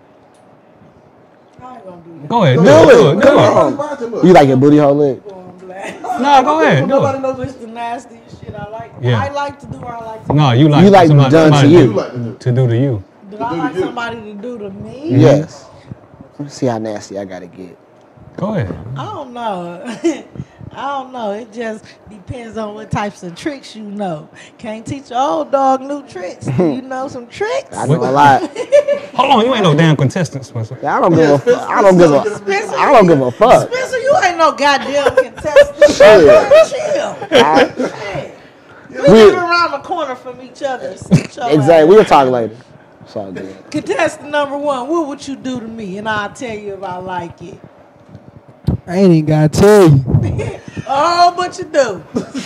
Go ahead. Do it. Do Come on. You like your booty hole lick? No, go ahead. Do Nobody it. knows What's the nastiest shit I like? Yeah. I like to do or I like to No, you like somebody, done to somebody you. you like to do. to do to you. do. I like somebody to do to me? Yes. Let me see how nasty I gotta get. Go ahead. I don't know. I don't know. It just depends on what types of tricks you know. Can't teach an old dog new tricks. Do you know some tricks? I know a lot. Hold on, you ain't no damn contestant, Spencer. I don't give a. I don't give a. I don't give a fuck. Spencer, you ain't no goddamn contestant. Shit. Chill. I- Hey, we We- live around the corner from each other. Exactly. We'll talk later. It's all good. Contestant number 1, what would you do to me? And I'll tell you if I like it. I ain't even gotta tell you. Oh, but you do.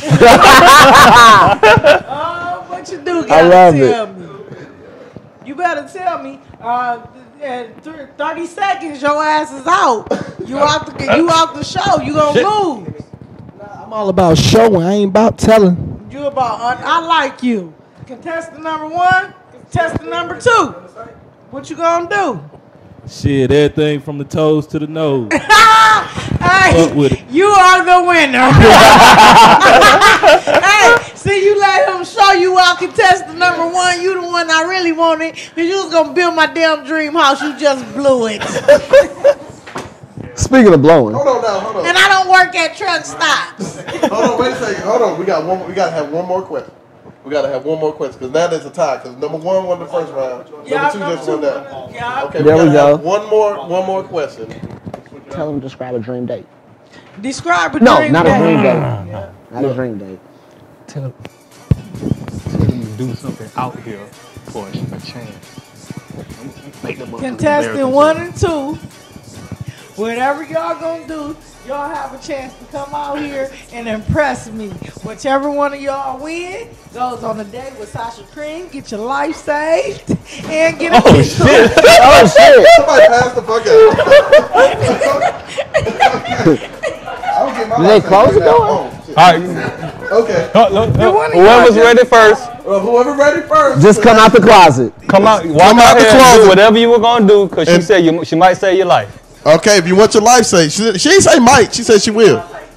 Oh, but you do. I love tell me. You better tell me. 30 seconds, your ass is out. You out the show. You gonna lose. I'm all about showing. I ain't about telling. You about. I like you. Contestant number 1. Contestant number 2. What you gonna do? Shit, everything from the toes to the nose. Hey, Fuck with it. you are the winner. Hey, see, you let him show you out. Contestant number 1, you the one I really wanted. Because you was going to build my damn dream house. You just blew it. Speaking of blowing, Hold on now, hold on. And I don't work at truck stops. Hold on, wait a second. Hold on. We gotta have one more question. We gotta have one more question because now there's a tie. Because number 1 won the first round. Yeah, Number 2 just won that. Yeah. Okay, There we gotta go. have one more question. tell them to describe a dream date. Describe a No, dream not date. a dream date. Not a dream date. Tell them to do something out here for a chance. Contestant 1 and 2. Whatever y'all gonna do, y'all have a chance to come out here and impress me. Whichever one of y'all win goes on a date with Sasha Cream, get your life saved, and get a pistol. Oh shit! Somebody pass the fuck out. Did they close the door? All right. Okay. Whoever's ready first, Whoever ready first. Just come out the closet. come out out the here and closet. do whatever you were gonna do, cause she And- said she might save your life. Okay, if you want your life saved, she didn't say might. She said she will.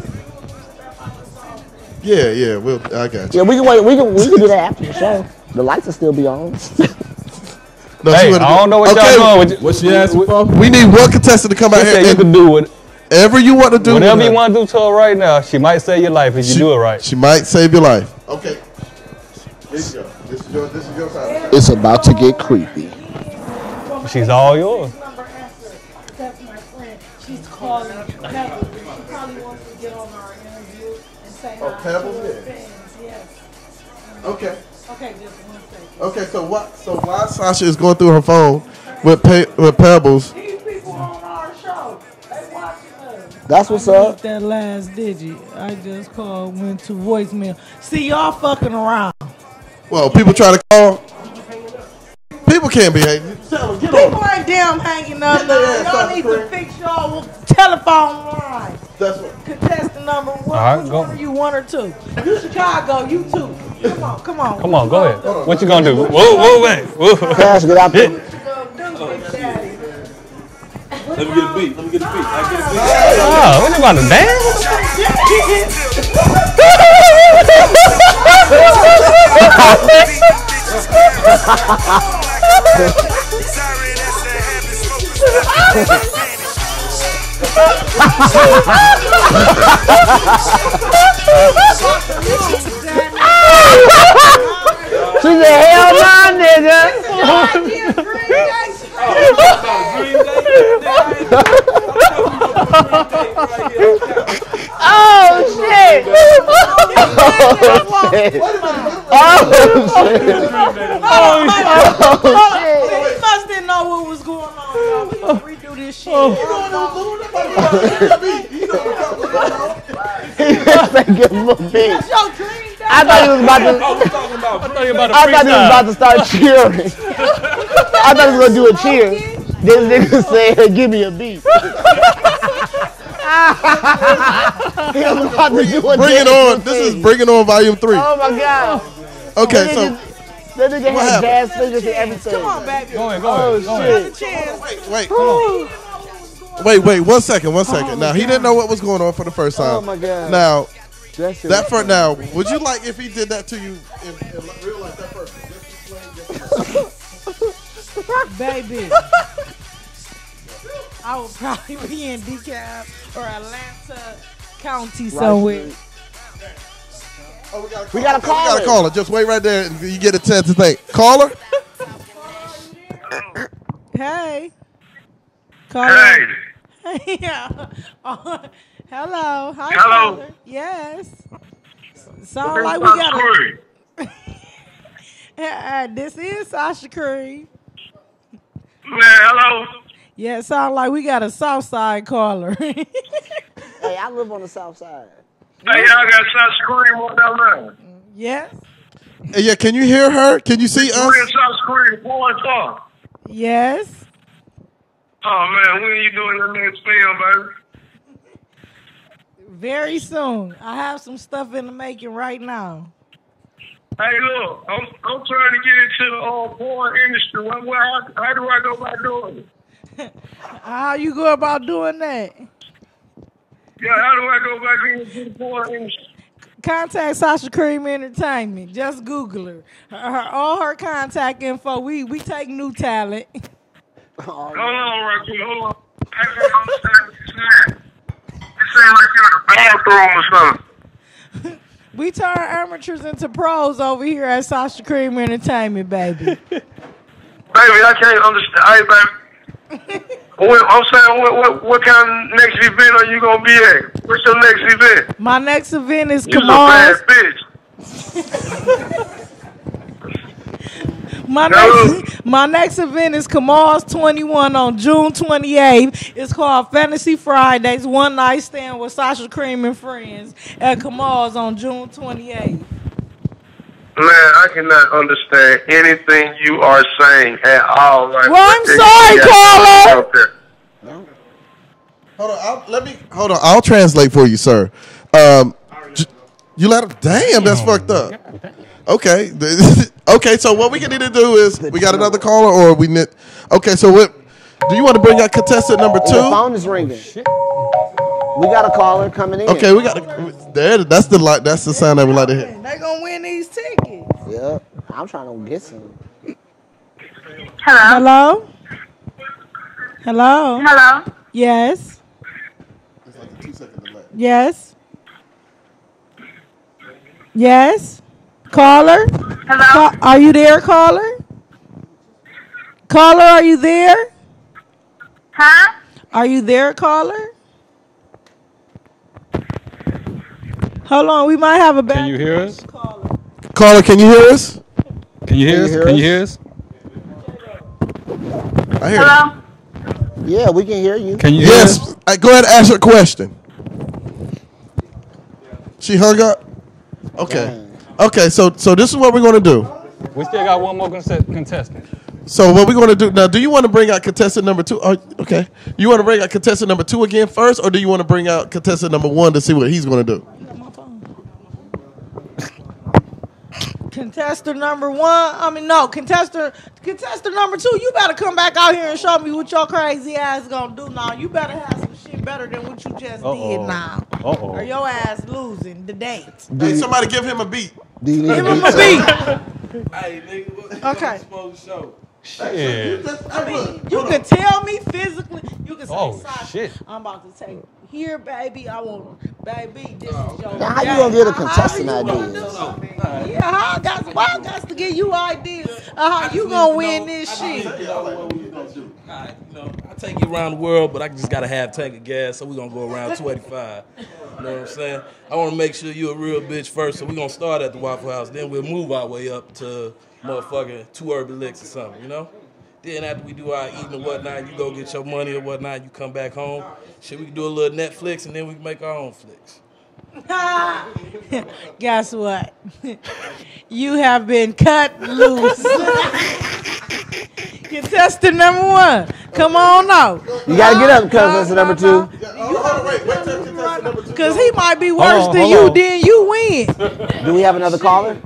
Yeah, I got you. Yeah, we can wait. We can do that after the show. The lights will still be on. No, Hey, she I wanna don't know what okay, y'all doing. What she asking for? We need one contestant to come out She said here you and can do whatever you want to do. whatever with you her. want to do to her right now. She might save your life if you do it right. She might save your life. Okay. Here you go. This is your side. It's about to get creepy. She's all yours. That's my friend. She's calling Pebbles. She probably wants to get on our interview and say hi Pebbles, to her yeah. fans. Yes. Okay. Okay, just 1 second. Okay. So why Sasha is going through her phone with Pebbles? These people on our show, they watching us. That's what's I up. need that last digit. I just called, went to voicemail. See, y'all fucking around. Well, people try to call. People can't be hating. Tell them, get People on. ain't damn hanging up. Get their ass Y'all off need the to screen. fix y'all telephone line. That's what. Contestant number 1. All right, Which go. one are you, 1 or 2? You Chicago, you 2. Come on. Come on, go ahead. What you gonna do? Whoa, wait. Whoa. Cash, get out there. What you gonna do, Big Daddy? Let me get a beat. I get a beat. Oh, what you about to dance? Sorry, that's a habit. Smoking She said, hell nah, nigga. Oh, shit. He must didn't know what was going on, y'all. We gonna redo this shit. Give him a beat. That's your dream. I thought he was about to start cheering. I thought he was gonna do a cheer. This nigga said, "Give me a beat." He was about to do a Bring it on. This is Bring It On Volume 3. Oh my god. Okay, so that nigga what had happened? jazz fingers and everything. Come on, baby. Go ahead. wait. 1 second. Now he didn't know what was going on for the first time. Oh my god. Now That for now, would you like if he did that to you in real life? That person, Baby. I would probably be in DeKalb or Atlanta County somewhere. We got a caller. We got a caller. Just wait right there, and you get a chance to think. Caller. Hey. Caller. Hey. Yeah. Hello. Hi, Hello. caller. Yes. Sound like we got a... This is Sasha Cream. Man, hello. Yeah, it sound like we got a Southside caller. Hey, I live on the south side. Hey, y'all got South Cream on that line. Yes. Hey, yeah, can you hear her? Can you see us? We're in South Cream, Point Park. Yes. Oh, man, when are you doing your next film, baby? Very soon. I have some stuff in the making right now. Hey, look, I'm trying to get into the porn industry. How do I go about doing it? How you go about doing that? Yeah, how do I go about getting into the porn industry? Contact Sasha Cream Entertainment. Just Google her. All her contact info. We take new talent. Hold on, right quick. Hold on. I don't understand what you're saying. It sounds like you're in the bathroom or something. We turn amateurs into pros over here at Sasha Cream Entertainment, baby. Baby, I can't understand. Hey, baby. I'm saying, what kind of next event are you going to be at? What's your next event? My next event is You're a bad bitch. My next event is Kamal's 21 on June 28th. It's called Fantasy Fridays, one night stand with Sasha Cream and friends at Kamal's on June 28th. Man, I cannot understand anything you are saying at all. Right? Well, I'm sorry, caller. Hold on. I'll translate for you, sir. You let him. Damn, that's fucked up. Okay. Okay, so what we need to do is we got another caller, or we need. Okay, so what? Do you want to bring out contestant number 2? The phone is ringing. We got a caller coming in. Okay, we got there. That's the sound that we like to hear. They gonna win these tickets. Yep. I'm trying to get some. Hello. Hello. Hello. Yes. Yes. Yes. Caller. Hello. Are you there, caller? Caller, are you there? Huh? Are you there, caller? Hold on, we might have a bad. Can you hear us? Caller, can you hear us? Can you hear us? Can you hear us? I hear Hello. you. Yeah, we can hear you. Can you hear us? Yes. Go ahead and ask her question. She hung up? Okay. Okay, so this is what we're going to do. We still got one more contestant. So what we're going to do now, do you want to bring out contestant number 2? Okay. You want to bring out contestant number 2 again first, or do you want to bring out contestant number 1 to see what he's going to do? Contestant number 1. I mean, no, contestant number 2. You better come back out here and show me what your crazy ass gonna do now. You better have some shit better than what you just did now. Or your ass losing the date. Hey, somebody give him a beat. Do you need Give him a beat. Hey, nigga, what Okay. you supposed to show? Shit. You can tell me physically. You can say, Oh, Sasha, shit. I'm about to take here, baby. I want, baby. This is your. Now, how you day. gonna get a How contestant you gonna ideas? do something? Yeah, how I got to give you ideas of how you gonna win this shit. What we gonna do? Alright, I take you around the world, but I just gotta have a tank of gas, so we're gonna go around 285. You know what I'm saying? I wanna make sure you're a real bitch first, so we're gonna start at the Waffle House, then we'll move our way up to motherfucking 2 Urban Licks or something, you know? Then after we do our eating and whatnot, you go get your money or whatnot, you come back home. Shit, we can do a little Netflix and then we can make our own flicks. Guess what? You have been cut loose. Contestant number 1. Come on out. You gotta get up, contestant number 2. Because he might be worse than you, then you win. Do we have another caller?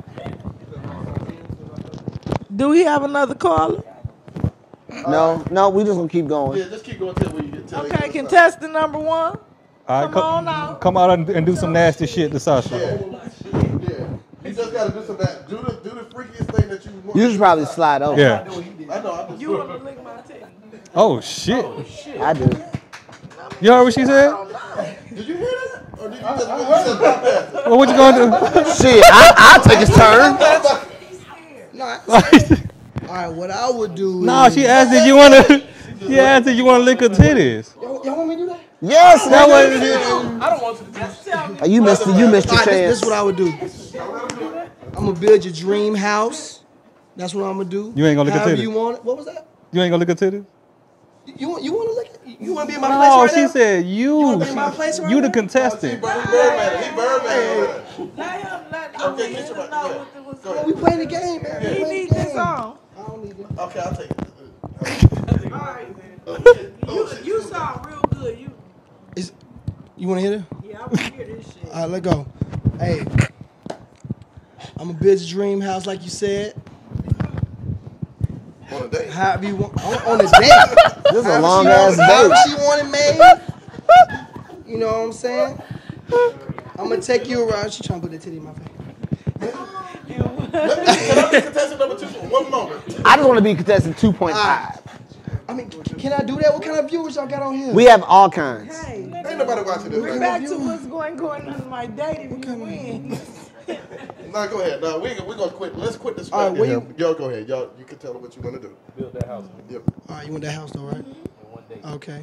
Do we have another caller? No, we just gonna keep going. Yeah, just keep going till we get to Okay, contestant number 1. All right, Come on out. Come out and do some nasty shit to Sasha. Yeah. You just gotta do some that. Do the freakiest thing that you want. You should probably slide over. Yeah. I know. I You want to lick my titty? Oh shit. I do. You heard what she said? Did you hear that? Or did you just that? Well, what you gonna do? Shit, I'll take his turn. All right, what I would do No, is... she asked if you wanna. She asked if you wanna lick her titties. Y'all want me to do that? Yes, That nigga. was. I don't want you to do Oh, you missed your All right, chance. this is what I would do. I'm going to build your dream house. That's what I'm going to do. You ain't gonna lick her However titties? you want it. What was that? You ain't gonna lick her titties? You want to look at You want to be in my No, place right she now? said You wanna you. be in my place right You the now? contestant. He Birdman. Let him Okay, get your know Go We ahead. playing the game, man. He needs this on. I don't need it. Okay, I'll take it. You sound real good. You want to hear it? Yeah, I want to hear this shit. All right, let's go. Hey, I'm a build your dream house like you said. On a date. However you want. On a date. This is a long ass However date. she want it made. You know what I'm saying? I'm going to take you around. She trying to put that titty in my face. Can I be contestant number 2 for 1 moment? I just want to be contestant 2.5. I mean, can I do that? What kind of viewers y'all got on here? We have all kinds. Hey, Ain't nobody watching this. we're Right? back to what's going on in my date if you win. No, go ahead. No, we're gonna quit. Let's quit this. All right, where Y'all go ahead. Y'all, you can tell them what you want to do. build that house. Yep. All right, you want that house though, right? One day. Okay.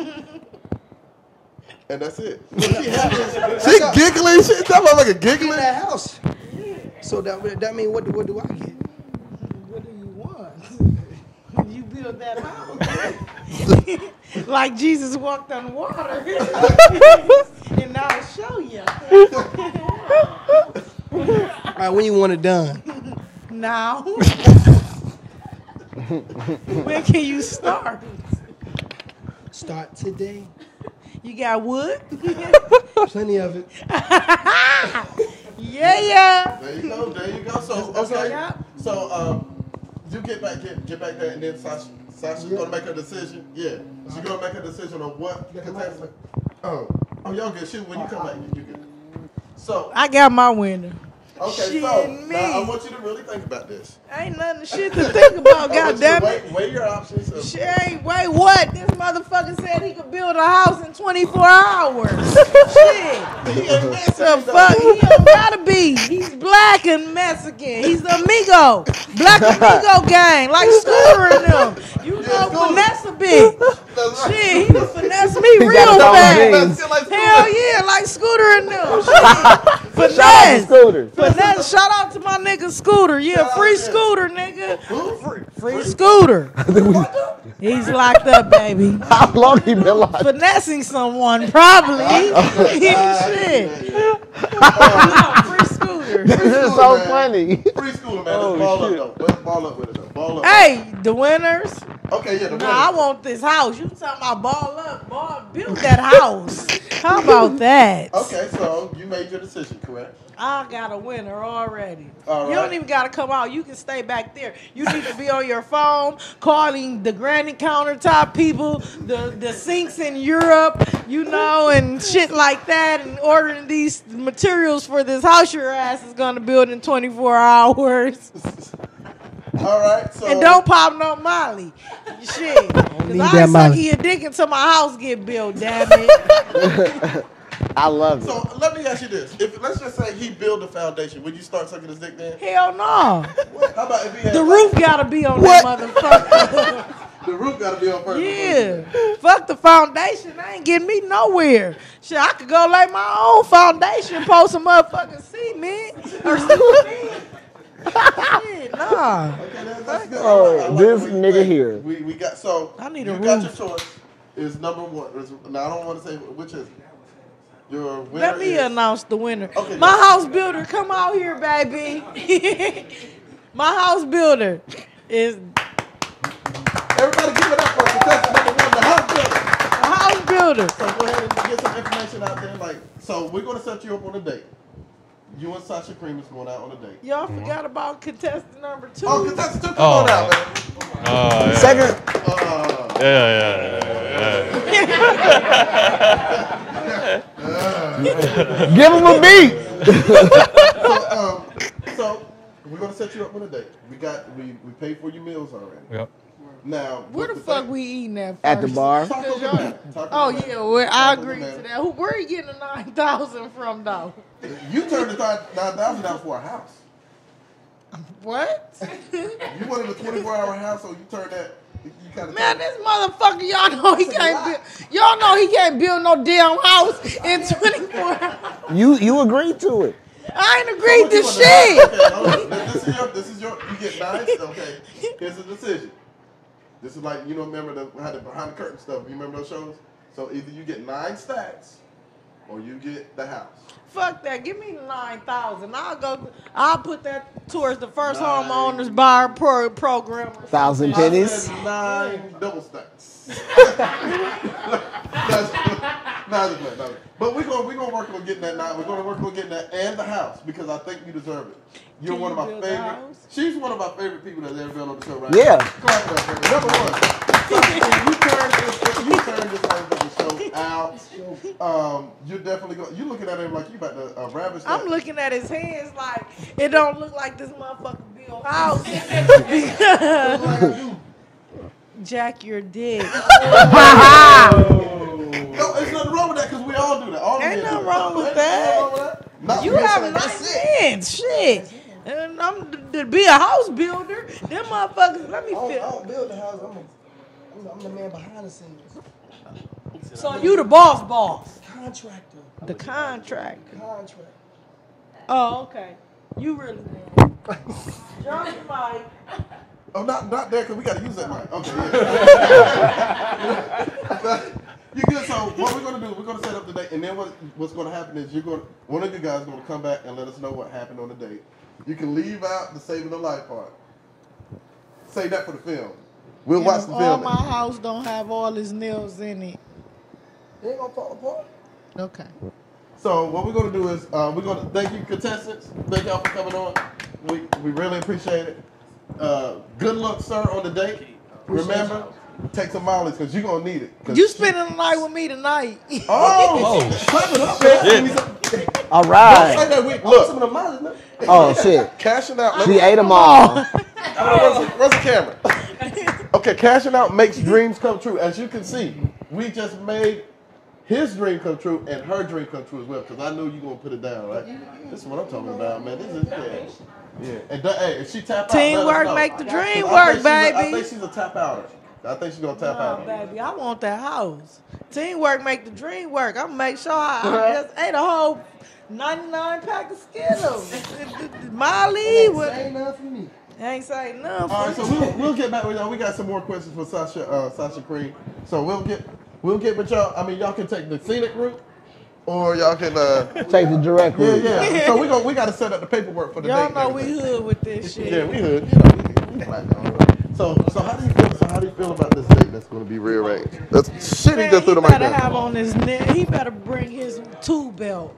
And that's it. She giggling. She talking about like a In giggling. that house. So that means what do I get? What do you want? You build that house. Like Jesus walked on water. And now I'll show you. All right, when you want it done? Now. When can you start? Start today. You got wood? Plenty of it. Yeah. There you go. There you go. So okay. So you get back there, and then Sasha's gonna make a decision. Yeah, she's gonna make a decision on what contestant. Oh, y'all good. Shoot, when you come back, you good. So I got my winner. okay, Shit, so me. now I want you to really think about this. Ain't nothing shit to think about, goddammit. Weigh your options. Shit ain't, wait, what? This motherfucker said he could build a house in 24 hours. Shit. The fuck? He don't gotta be. He's black and Mexican. He's the amigo. Black amigo gang. Like Scooter and them. You know, finesse a bitch. Shit, he done finesse me real fast. Hell yeah, like Scooter and them. Shit. Finesse. Shout out to Scooter. Finesse. Shout out to my nigga Scooter. Yeah, free Scooter, nigga. Free Scooter. He's locked up, baby. How long he been locked? Finessing someone, probably. Shit. Free Scooter. This is so funny. Free schooler, man. Let's ball up though. Let's ball up with it though. Ball up. Hey, the winners. Okay, yeah, the Nah, I want this house. You talking about ball up, build that house. How about that? Okay, so you made your decision, correct? I got a winner already. All You right. don't even got to come out. You can stay back there. You need to be on your phone calling the granite countertop people, the sinks in Europe, you know, and shit like that, and ordering these materials for this house your ass is going to build in 24 hours. All right, so And don't pop no Molly. Shit. Because need I that ain't Molly. sucking your dick until my house get built, damn it. I love it. So let me ask you this: if let's just say he built a foundation, would you start sucking his dick then? Hell no. How about if he had The roof got to be on that motherfucker. The roof got to be on first. Yeah. Fuck the foundation. I ain't getting me nowhere. Shit, I could go lay my own foundation, post some motherfucking cement or cement. Shit, nah. Okay, that's good. Oh, I like this the way you nigga think. here. We got so. I need you a got roof. your choice. Is number one. Now I don't want to say which is it. Your winner. Let me is, announce the winner. Okay, My go. house builder, come out here, baby. My house builder is Everybody give it up for contestant number one, the house builder. a house builder. So go ahead and get some information out there. Like, so we're gonna set you up on a date. You and Sasha Cream is going out on a date. Y'all forgot about contestant number 2. Oh, contestant two, come on out, man. Yeah. Second, give him a beat. So we're gonna set you up on a date. We paid for your meals already. Yep. Now, Where the fuck we eating at first? At the bar. Taco Cabana. Oh yeah, well, I agree to that. Where are you getting the 9,000 from though? You turned the $9,000 out for a house. What? You wanted a 24-hour house, so you turned that. You kind of Man, this motherfucker, y'all know he can't build. Y'all know he can't build no damn house in 24 hours. You agreed to it. I ain't agreed to shit. Okay, hold on. This is your. You get 9. Okay, here's the decision. This is like, you know, remember the behind the curtain stuff. You remember those shows? So either you get 9 stacks, or you get the house. Fuck that. Give me 9,000. I'll put that towards the first homeowners buyer program. Or 1,000 something. pennies. 9 double stacks. No. But we're gonna work on getting that 9. We're gonna work on getting that and the house because I think you deserve it. You're Can one of you my build the favorite. house? She's one of my favorite people that's ever been on the show, right? Yeah. Clap it up, baby. Number one. You turned this whole show out. You're definitely going. You looking at him like you about to ravish. I'm looking at his hands like it don't look like this motherfucker build house. Jack your dick. No, there's nothing wrong with that because we all do that. All Ain't men do nothing wrong with that. Not You me have saying nice hands, shit. And I'm to be a house builder. Them motherfuckers. Let me I feel. don't build the house. I'm the man behind the scenes. So you the boss. Contractor. The contractor. Contract. Oh, okay. You really John Mike. Oh, not there because we got to use that mic. Okay, yeah. You good? So what we're gonna do? We're gonna set up the date, and then what's gonna happen is one of you guys is gonna come back and let us know what happened on the date. You can leave out the saving the life part. Save that for the film. We'll watch the All film. my house don't have all his nails in it. It ain't gonna fall apart. Okay. So what we're gonna do is we're gonna thank you contestants. Thank y'all for coming on. We really appreciate it. Good luck, sir, on the date. Remember, take some mileage because you're gonna need it. You spending the night with me tonight. Clap it up, man. All Don't right. say that week. Look, Oh shit. cashing out. She ate them all. Where's the camera? Okay, cashing out makes dreams come true. As you can see, we just made his dream come true and her dream come true as well. Because I know you're gonna put it down, right? This is what I'm talking about, man. This is yeah. And hey, if she tap out, Teamwork let us know. make the dream 'Cause work, I baby. think she's a tap outer. I think she's gonna tap No, out. baby, I want that house. Teamwork make the dream work. I'm gonna make sure I just ate a whole 99 pack of Skittles. Molly, what? Ain't nothing for me. Ain't say nothing. All right, so we'll get back with y'all. We got some more questions for Sasha Cream. So we'll get with y'all. I mean, y'all can take the scenic route, or y'all can Take the direct route. yeah. So we got to set up the paperwork for the Y'all date. know we hood with this shit. Yeah, we hood. You know, we black on. So how do you feel? So how do you feel about this date that's going to be rearranged? That's shit he just threw the mic He better down. have on his neck. He better bring his tool belt.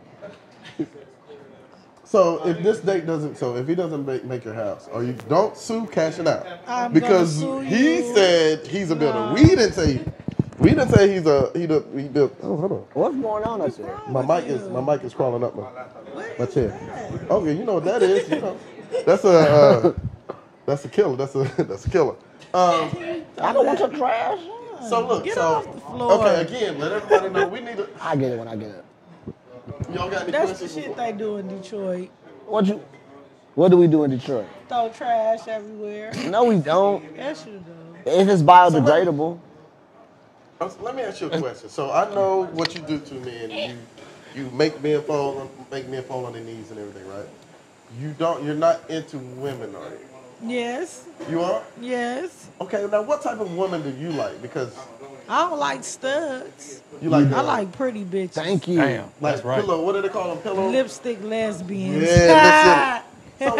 So if this date doesn't, if he doesn't make your house, or you don't sue cashing out, I'm because gonna sue he you. said he's a builder. We didn't say he built. Oh, hold on. What's going on up there? My mic is crawling up my chair. Okay, you know what that is. You know, that's a killer. That's a killer. I don't want your trash. So look, Get off the floor. Okay, again, let everybody know we need to. I get it when I get it. Y'all got any That's the questions? shit they do in Detroit. What do we do in Detroit? Throw trash everywhere. No, we don't. Yes, you do. If it's biodegradable. Let me ask you a question. So I know what you do to men. You make men fall on their knees and everything, right? You're not into women, are you? Yes. You are? Yes. Okay, now what type of woman do you like? Because I don't like studs. you like I like pretty bitches. Thank you. Damn, like that's right. pillow. What do they call them? Pillow. Lipstick lesbians. Yeah, lipstick. So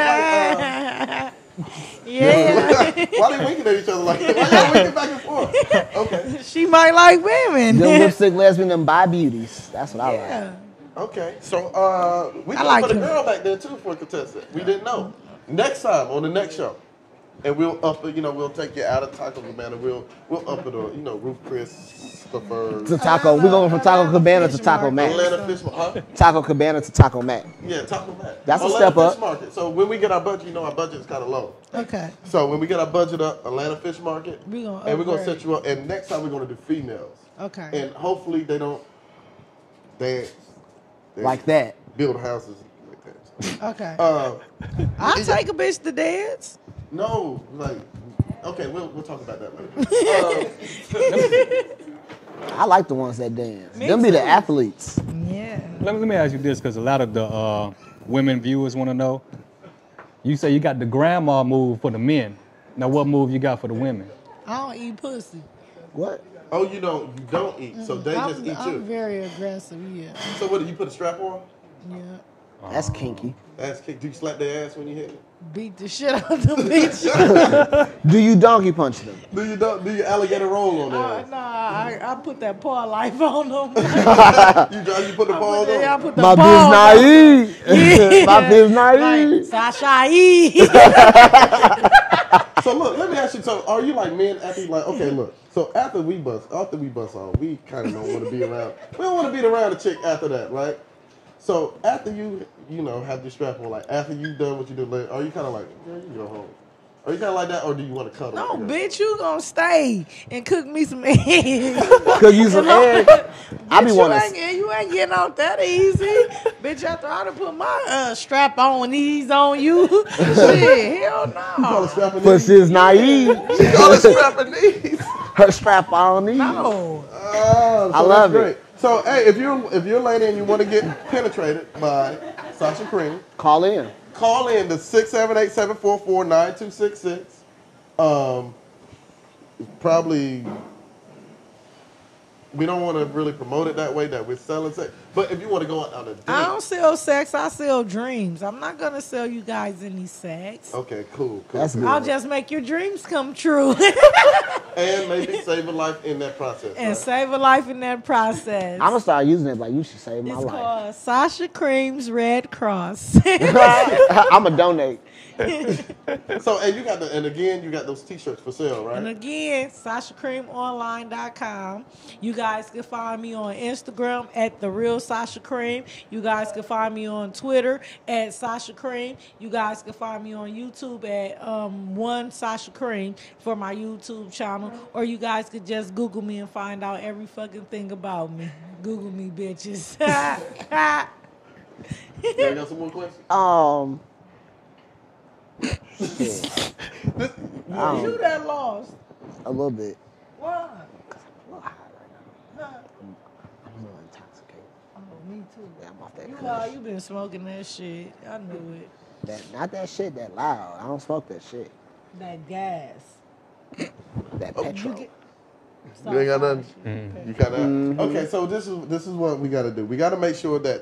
yeah. why they winking at each other like that? Why y'all winking back and forth? Okay. She might like women. Them lipstick lesbian, them bi beauties. That's what I like. Yeah. Okay. So we I can like put a him. girl back there too for a contestant. We didn't know. Next time on the next show. And we'll up it, we'll take you out of Taco Cabana. We'll up it, Ruth Christopher. To Taco, we're going from Taco Cabana to Taco Mac. Atlanta Fish Market. Huh? Taco Cabana to Taco Mac. Yeah, Taco Mac. That's a Atlanta step up. Fish Market. So when we get our budget, our budget is kind of low. Okay. So when we get our budget up, Atlanta Fish Market, We're gonna and we're gonna upgrade. set you up. And next time we're gonna do females. Okay. And hopefully they don't dance Like that. build houses like that. Okay. I'll take a bitch to dance. No, okay, we'll talk about that later. I like the ones that dance. Me Them be the too. athletes. Yeah. Let me ask you this, because a lot of the women viewers want to know. You say you got the grandma move for the men. Now, what move you got for the women? I don't eat pussy. What? Oh, you don't eat, so they just eat you. I'm very aggressive, yeah. So what, do you put a strap on? Yeah. That's kinky. Ass kick. Do you slap their ass when you hit it? Beat the shit out of the bitch. Do you donkey punch them? Do you alligator roll on their ass? I put that paw life on them. You put the balls on? I put the My paws on. biz naive. Yeah. My biz naive. Like, Sasha E. So look, let me ask you. So are you like men after you like? Okay, look. So after we bust on, we kind of don't want to be around. We don't want to be around a chick after that, right? So after you have your strap on, like after you done what you do later, are you kind of like, girl, you go home? Are you kind of like that, or do you want to cuddle? No, with her? bitch, you gonna stay and cook me some eggs. Cook you some eggs. I be wanting. You ain't getting out that easy. Bitch, after I done put my strap on knees on you. Shit, hell You call no. it strapping But knees? she's naive. She call it strapping knees. Her strap on knees. No. Oh, so I love that's it. great. So hey, if you're a lady and you want to get penetrated by Sasha Cream, Call in. call in to 678-744-9266. Probably we don't want to really promote it that way that we're selling sex. But if you want to go on a date, I don't sell sex, I sell dreams. I'm not gonna sell you guys any sex. okay, cool. That's good. I'll just make your dreams come true And maybe save a life in that process. and right? save a life in that process. I'm gonna start using it like you should save my It's life. called Sasha Cream's Red Cross. I'ma donate. So and you got you got those T-shirts for sale, right? And again, SashaCreamOnline.com. You guys can find me on Instagram at The Real Sasha Cream. You guys can find me on Twitter at Sasha Cream. You guys can find me on YouTube at One Sasha Cream for my YouTube channel. Or you guys could just Google me and find out every fucking thing about me. Google me, bitches. Yeah, you got some more questions? You that lost. A little bit. Why? I'm a little intoxicated. Oh, me too. Yeah, I'm off that You been smoking that shit. I knew it. Not that shit that loud. I don't smoke that shit. That gas. That petrol. You ain't got nothing. You kind of okay. So this is what we got to do. We got to make sure that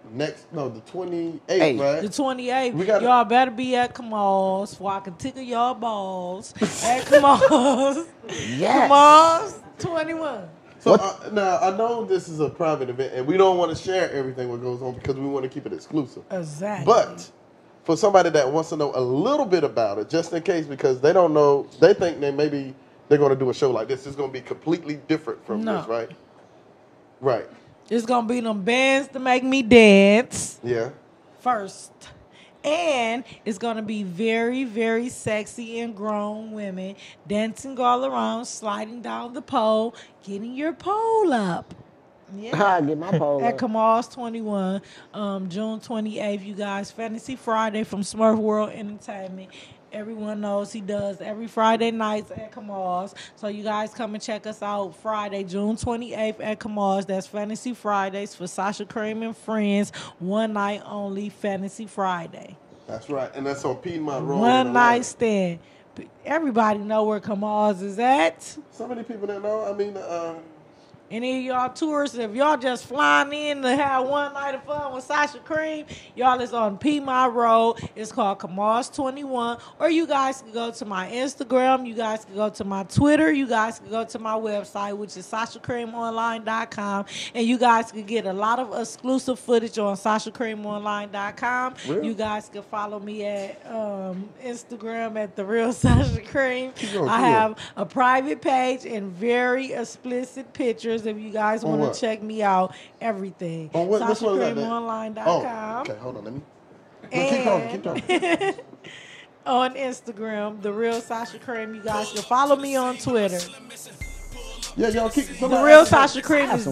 the 28th, Hey. right? The 28th. We gotta- Y'all better be at Kamal's so I can tickle y'all balls at Kamal's. Yes. Kamal's 21. So now I know this is a private event, and we don't want to share everything what goes on because we want to keep it exclusive. Exactly. But for somebody that wants to know a little bit about it, just in case, because they don't know, they think that maybe they're going to do a show like this. It's going to be completely different from No. this, right? Right. It's gonna be them bands to make me dance Yeah. first. And it's gonna be very, very sexy and grown women dancing all around, sliding down the pole, getting your pole up. Yeah. Get my pole At up. Kamal's 21, June 28th, you guys. Fantasy Friday from Smurf World Entertainment. Everyone knows he does every Friday nights at Kamal's. So you guys come and check us out Friday, June 28th at Kamal's. That's Fantasy Fridays for Sasha Cream and Friends. One night only, Fantasy Friday. That's right. And that's on Piedmont Road. One in night Atlanta. stand. Everybody know where Kamal's is at. So many people that know. I mean, Any of y'all tourists, if y'all just flying in to have one night of fun with Sasha Cream, y'all is on Piedmont Road. It's called Kamal's 21. Or you guys can go to my Instagram. You guys can go to my Twitter. You guys can go to my website, which is SashaCreamOnline.com. And you guys can get a lot of exclusive footage on SashaCreamOnline.com. Really? You guys can follow me at Instagram at The Real Sasha Cream. going, I keep have a private page and very explicit pictures if you guys On want what? to check me out. Everything. on what? Which one is that? SashaCreamOnline.com. Oh, okay. Hold on. Let me. Keep talking. Keep talking. On Instagram, The Real Sasha Cream. You guys can follow me on Twitter. Yeah, y'all keep. The Real Sasha Cream is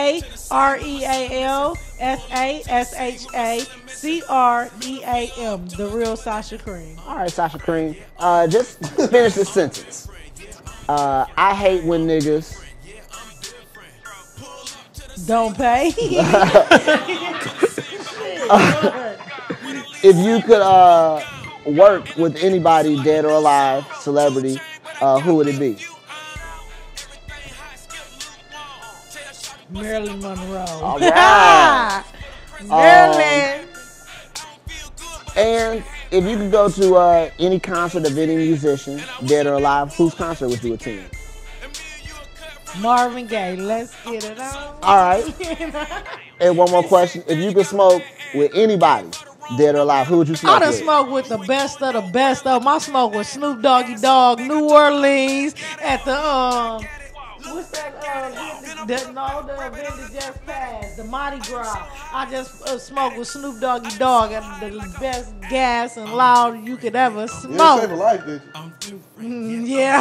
DAREALSASHACREAM. The Real Sasha Cream. All right, Sasha Cream. Just finish this sentence. I hate when niggas. Don't pay. If you could work with anybody, dead or alive, celebrity, who would it be? Marilyn Monroe. All right. Marilyn. And if you could go to any concert of any musician, dead or alive, whose concert would you attend? Marvin Gaye. Let's get it on. All right. And one more question. If you could smoke with anybody, dead or alive, who would you I smoke done with? smoked with the best of the best of. My smoke with Snoop Doggy Dogg, New Orleans, at the what's that? The event that just passed, the Mardi Gras. I just smoked with Snoop Doggy Dogg at the best gas and loud you could ever You didn't smoke. save a life, did you? Yeah.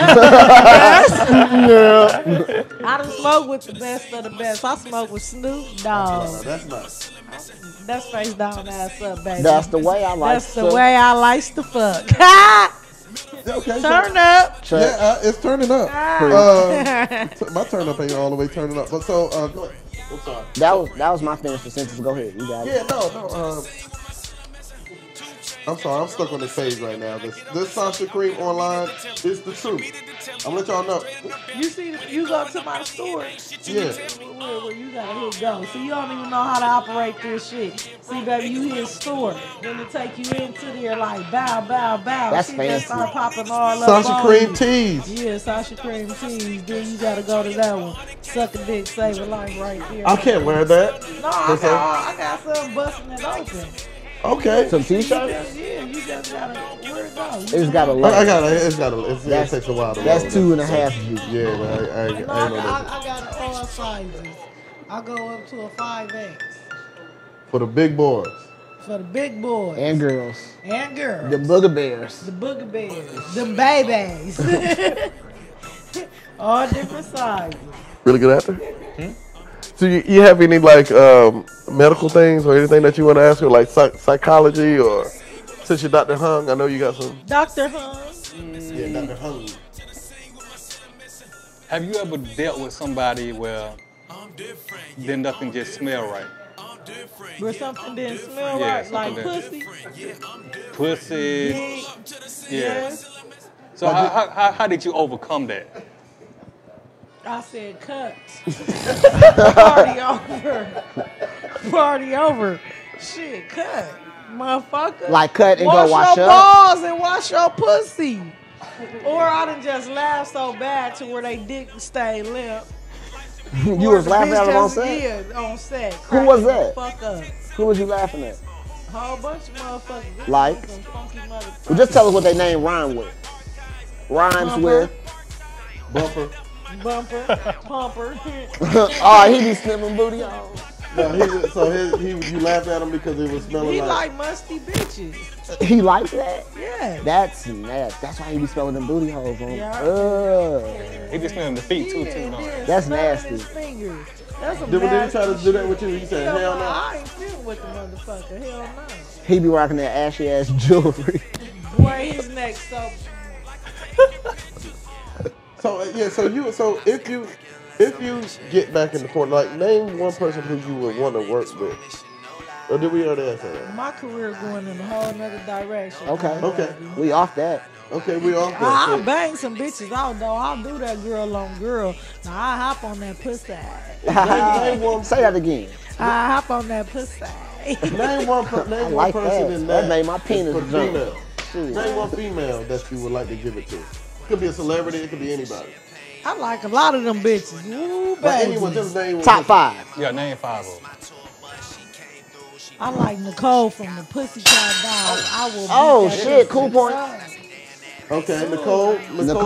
Yeah. I done smoked with the best of the best. I smoked with Snoop Dogg. That's nice. That's face down, ass up, baby. That's the way I like That's the to- way I likes to fuck. Okay, Turn up. Yeah, it's turning up. Ah. My turn up ain't all the way turning up. But so, go ahead. I'm sorry. That was my finish for sentence. Go ahead. You got it. Yeah, no. I'm sorry, I'm stuck on this page right now. This Sasha Cream online is the truth. I'm gonna let y'all know. You see, you go to my store. Yeah. Where you gotta hit go. So you don't even know how to operate this shit. See, baby, you hit store. Then it take you into there like bow, bow, bow. That's She fancy. just start popping all up Sasha on Cream you. teas. Yeah, Sasha Cream teas. Then you gotta go to that one. Suck a dick, save a life right there. I can't wear that. No, I got something busting it open. Okay. Some t-shirts? Yeah, you just gotta, where it go? It just got a load. I got it. It takes a while to That's load. 2.5 G. Yeah, man. I ain't No, know that. I got all sizes. I go up to a 5X For the big boys. for the big boys And girls. and girls. The booger bears. The booger bears, the babies, all different sizes. Really good actor. So you have any like medical things or anything that you want to ask her, like psychology or since you're Dr. Hung, I know you got some. Dr. Hung. Yeah, Dr. Hung. Have you ever dealt with somebody where then nothing just smell right? Where something didn't smell Yeah, right, like something pussy. Pussy. Dick. Yeah. Yes. So how did you overcome that? I said cut. Party over. party over. Shit, cut, motherfucker. Like cut and go wash your up? balls and wash your pussy. Or I done just laughed so bad to where they dick stay left. You was laughing at him on set? Yeah, on set. Who was that? Fuck up. Who was you laughing at? Whole bunch of motherfuckers. Like? Some funky motherfuckers. Well, just tell us what they name rhyme with. Rhymes Bumper. with. Bumper. Pumper. Oh, he be sniffing booty holes. No, you laughed at him because it was smelling He like. like musty bitches. He likes that? Yeah. That's nasty. That's why he be smelling them booty holes on. Yeah. He be smelling the feet too, That's Smelling nasty. his fingers. That's some Did he nasty try to do that with you? You said, Hell hell no. no. I ain't feeling with the motherfucker. Hell no. He be rocking that ashy ass jewelry. Boy, his neck so. So if you get back in the corner, like name one person who you would want to work with. Or did we already answer that? My career going in a whole nother direction. Okay. We off that. Okay, we off that. I'll bang some bitches out though. I'll do that girl on girl. Now I hop on that pussy. Say that again. I hop on that pussy. Name one person in that. That made my penis for jump. female. Name one female that you would like to give it to. Could be a celebrity. It could be anybody. I like a lot of them bitches. Ooh, But baby. anyone, just name Top 5. Yeah, name 5 of them. I like Nicole from the Pussycat Dolls. I will. Oh, beat that shit. bitch Cool point. up. Okay, Nicole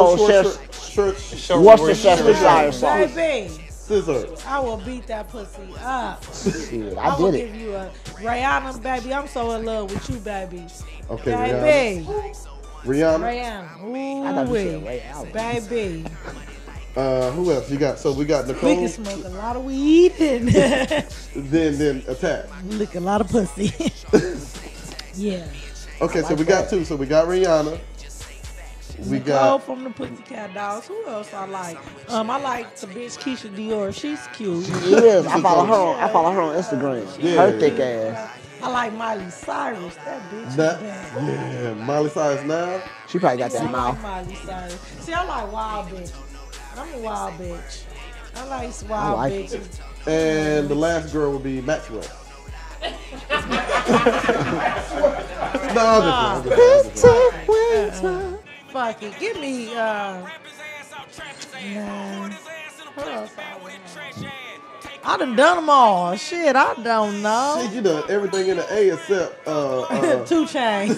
Worcestershire sauce. Baby, Scissor. I will beat that pussy up. Shit, I I will did give it. you a Rihanna, baby. I'm so in love with you, baby. Okay, Baby. Rihanna. Rihanna. I thought you said Ooh, Ray Allen. baby. Who else you got? So we got We Nicole. can smoke a lot of weed and Then Attack. lick a lot of pussy. Yeah. Okay, so we got 2. So we got Rihanna. We Nicole got from the Pussycat Dolls. Who else I like? I like the bitch Keisha Dior. She's cute. She is. I follow her on Instagram. Yeah. Her thick ass. I like Miley Cyrus. That bitch is that. bad. Yeah, Miley Cyrus now. She probably got that I mouth. like Miley Cyrus. See, I like wild bitches. I'm a wild bitch. I like wild like bitches. And the last girl will be Maxwell. No, I'm just playing. Fuck it. Give me, nah. Who else I done them all. Shit, I don't know. Shit, you done everything in the A except 2 Chainz.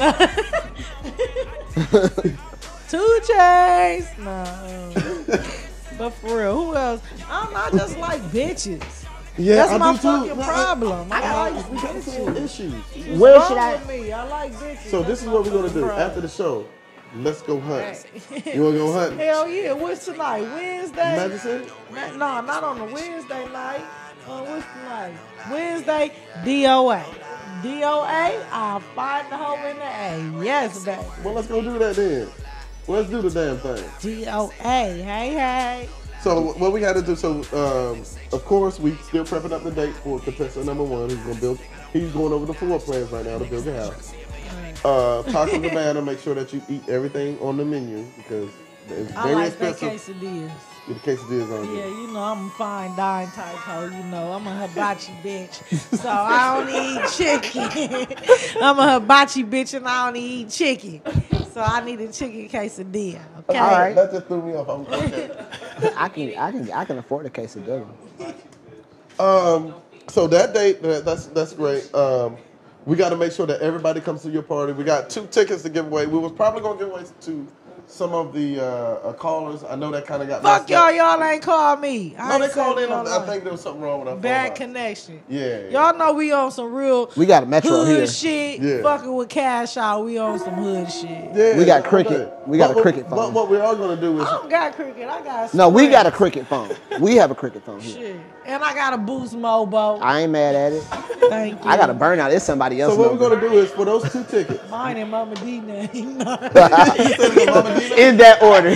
2 Chainz. No. But for real, who else? I just like bitches. Yeah, That's I my do too. fucking No, problem. I like we got some bitches. issues. Where What's should wrong I? with me? I like bitches. So this is what we're gonna do after the show. Let's go hunt. You wanna go hunt? Hell yeah. What's tonight? Wednesday? Madison? No, not on the Wednesday night. What's tonight? Wednesday, DOA. DOA, I'll find the hoe in the A. Yes, baby. Well, let's go do that then. Let's do the damn thing. DOA. Hey. So what we got to do? So of course we still prepping up the date for contestant number 1. He's going over the floor plans right now to build a house. Taco Cabana, make sure that you eat everything on the menu because it's I very like expensive. that quesadillas. The quesadillas on Yeah, you. you know, I'm a fine dine type hoe, you know. I'm a hibachi bitch. So I only eat chicken. I'm a hibachi bitch and I only eat chicken. So I need a chicken quesadilla. Okay. All right. That just threw me off. Okay. I can afford a quesadilla. So that date, that's great. We got to make sure that everybody comes to your party. We got 2 tickets to give away. We was probably gonna give away to some of the callers. I know that kind of got Fuck messed up. y'all ain't called me. No, they called in. I think there was something wrong with our phone Bad line. connection. Yeah. Y'all know we on some real We got a Metro hood here. shit. Yeah. Fucking with cash out. We on some hood shit. Yeah, We got okay. cricket. We got a cricket But phone. what we are gonna do is I don't got cricket. I got No, we Sprint. got a cricket phone. We have a cricket phone here. Shit. And I got a Boost Mobo. I ain't mad at it. Thank you. I got a burnout. It's somebody else. So what we're gonna do is for those 2 tickets. Mine and Mama D name. You said it was Mama Dina? In that order.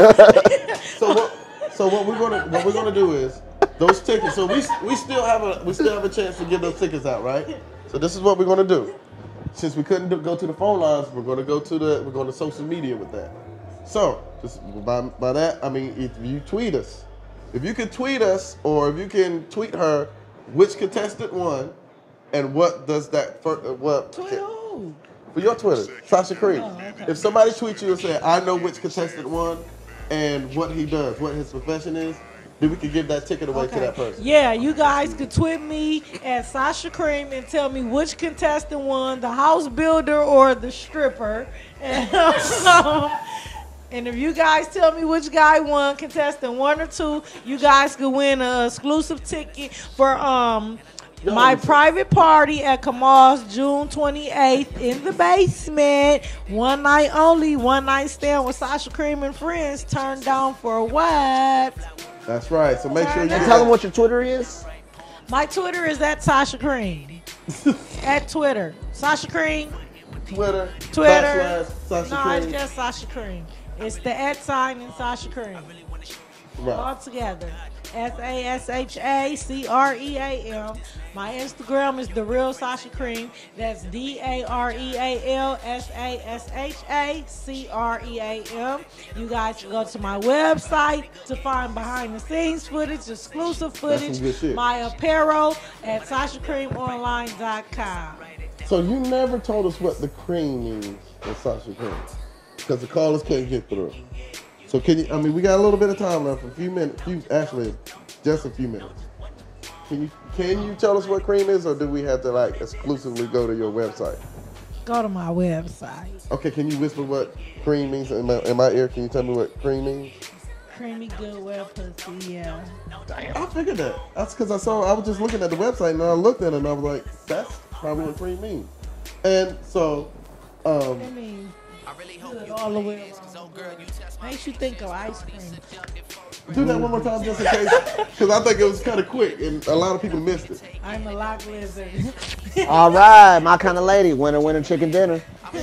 So what we're gonna do is those tickets. So we still have a chance to give those tickets out, right? So this is what we're gonna do. Since we couldn't go to the phone lines, we're gonna go to social media with that. So just by that I mean if you tweet us, if you can tweet us or if you can tweet her which contestant won, and what does that what? For your Twitter, Sasha Cream. If somebody tweets you and say, I know which contestant won and what he does, what his profession is, then we can give that ticket away to that person. Yeah, you guys could tweet me at Sasha Cream and tell me which contestant won, the house builder or the stripper. And if you guys tell me which guy won, contestant 1 or 2, you guys could win an exclusive ticket for my private party at Kamal's June 28th in the basement. One night only, one night stand with Sasha Cream and friends. Turned down for what? That's right. So make sure you tell them what your Twitter is. My Twitter is at Sasha Cream. At Twitter. Sasha Cream. Twitter. Sasha Cream. It's just Sasha Cream. It's the @ in Sasha Cream. Right. All together. SASHACREAM. My Instagram is The Real Sasha Cream. That's DAREALSASHACREAM. You guys can go to my website to find behind the scenes footage, exclusive footage, my apparel at SashaCreamOnline.com. So you never told us what the cream means in Sasha Cream, because the callers can't get through. So can you? I mean, we got a little bit of time left, a few minutes. Actually, just a few minutes. Can you tell us what cream is, or do we have to like exclusively go to your website? Go to my website. Okay. Can you whisper what cream means in my ear? Can you tell me what cream means? Creamy good wet pussy. Yeah. Damn, I figured that. That's because I was just looking at the website and I looked at it and I was like, that's probably what cream means. And so, it means good all the way around. Makes you think of ice cream. Do that one more time just in case, because I think it was kind of quick and a lot of people missed it. I'm a lock lizard. All right, my kind of lady, winner chicken dinner.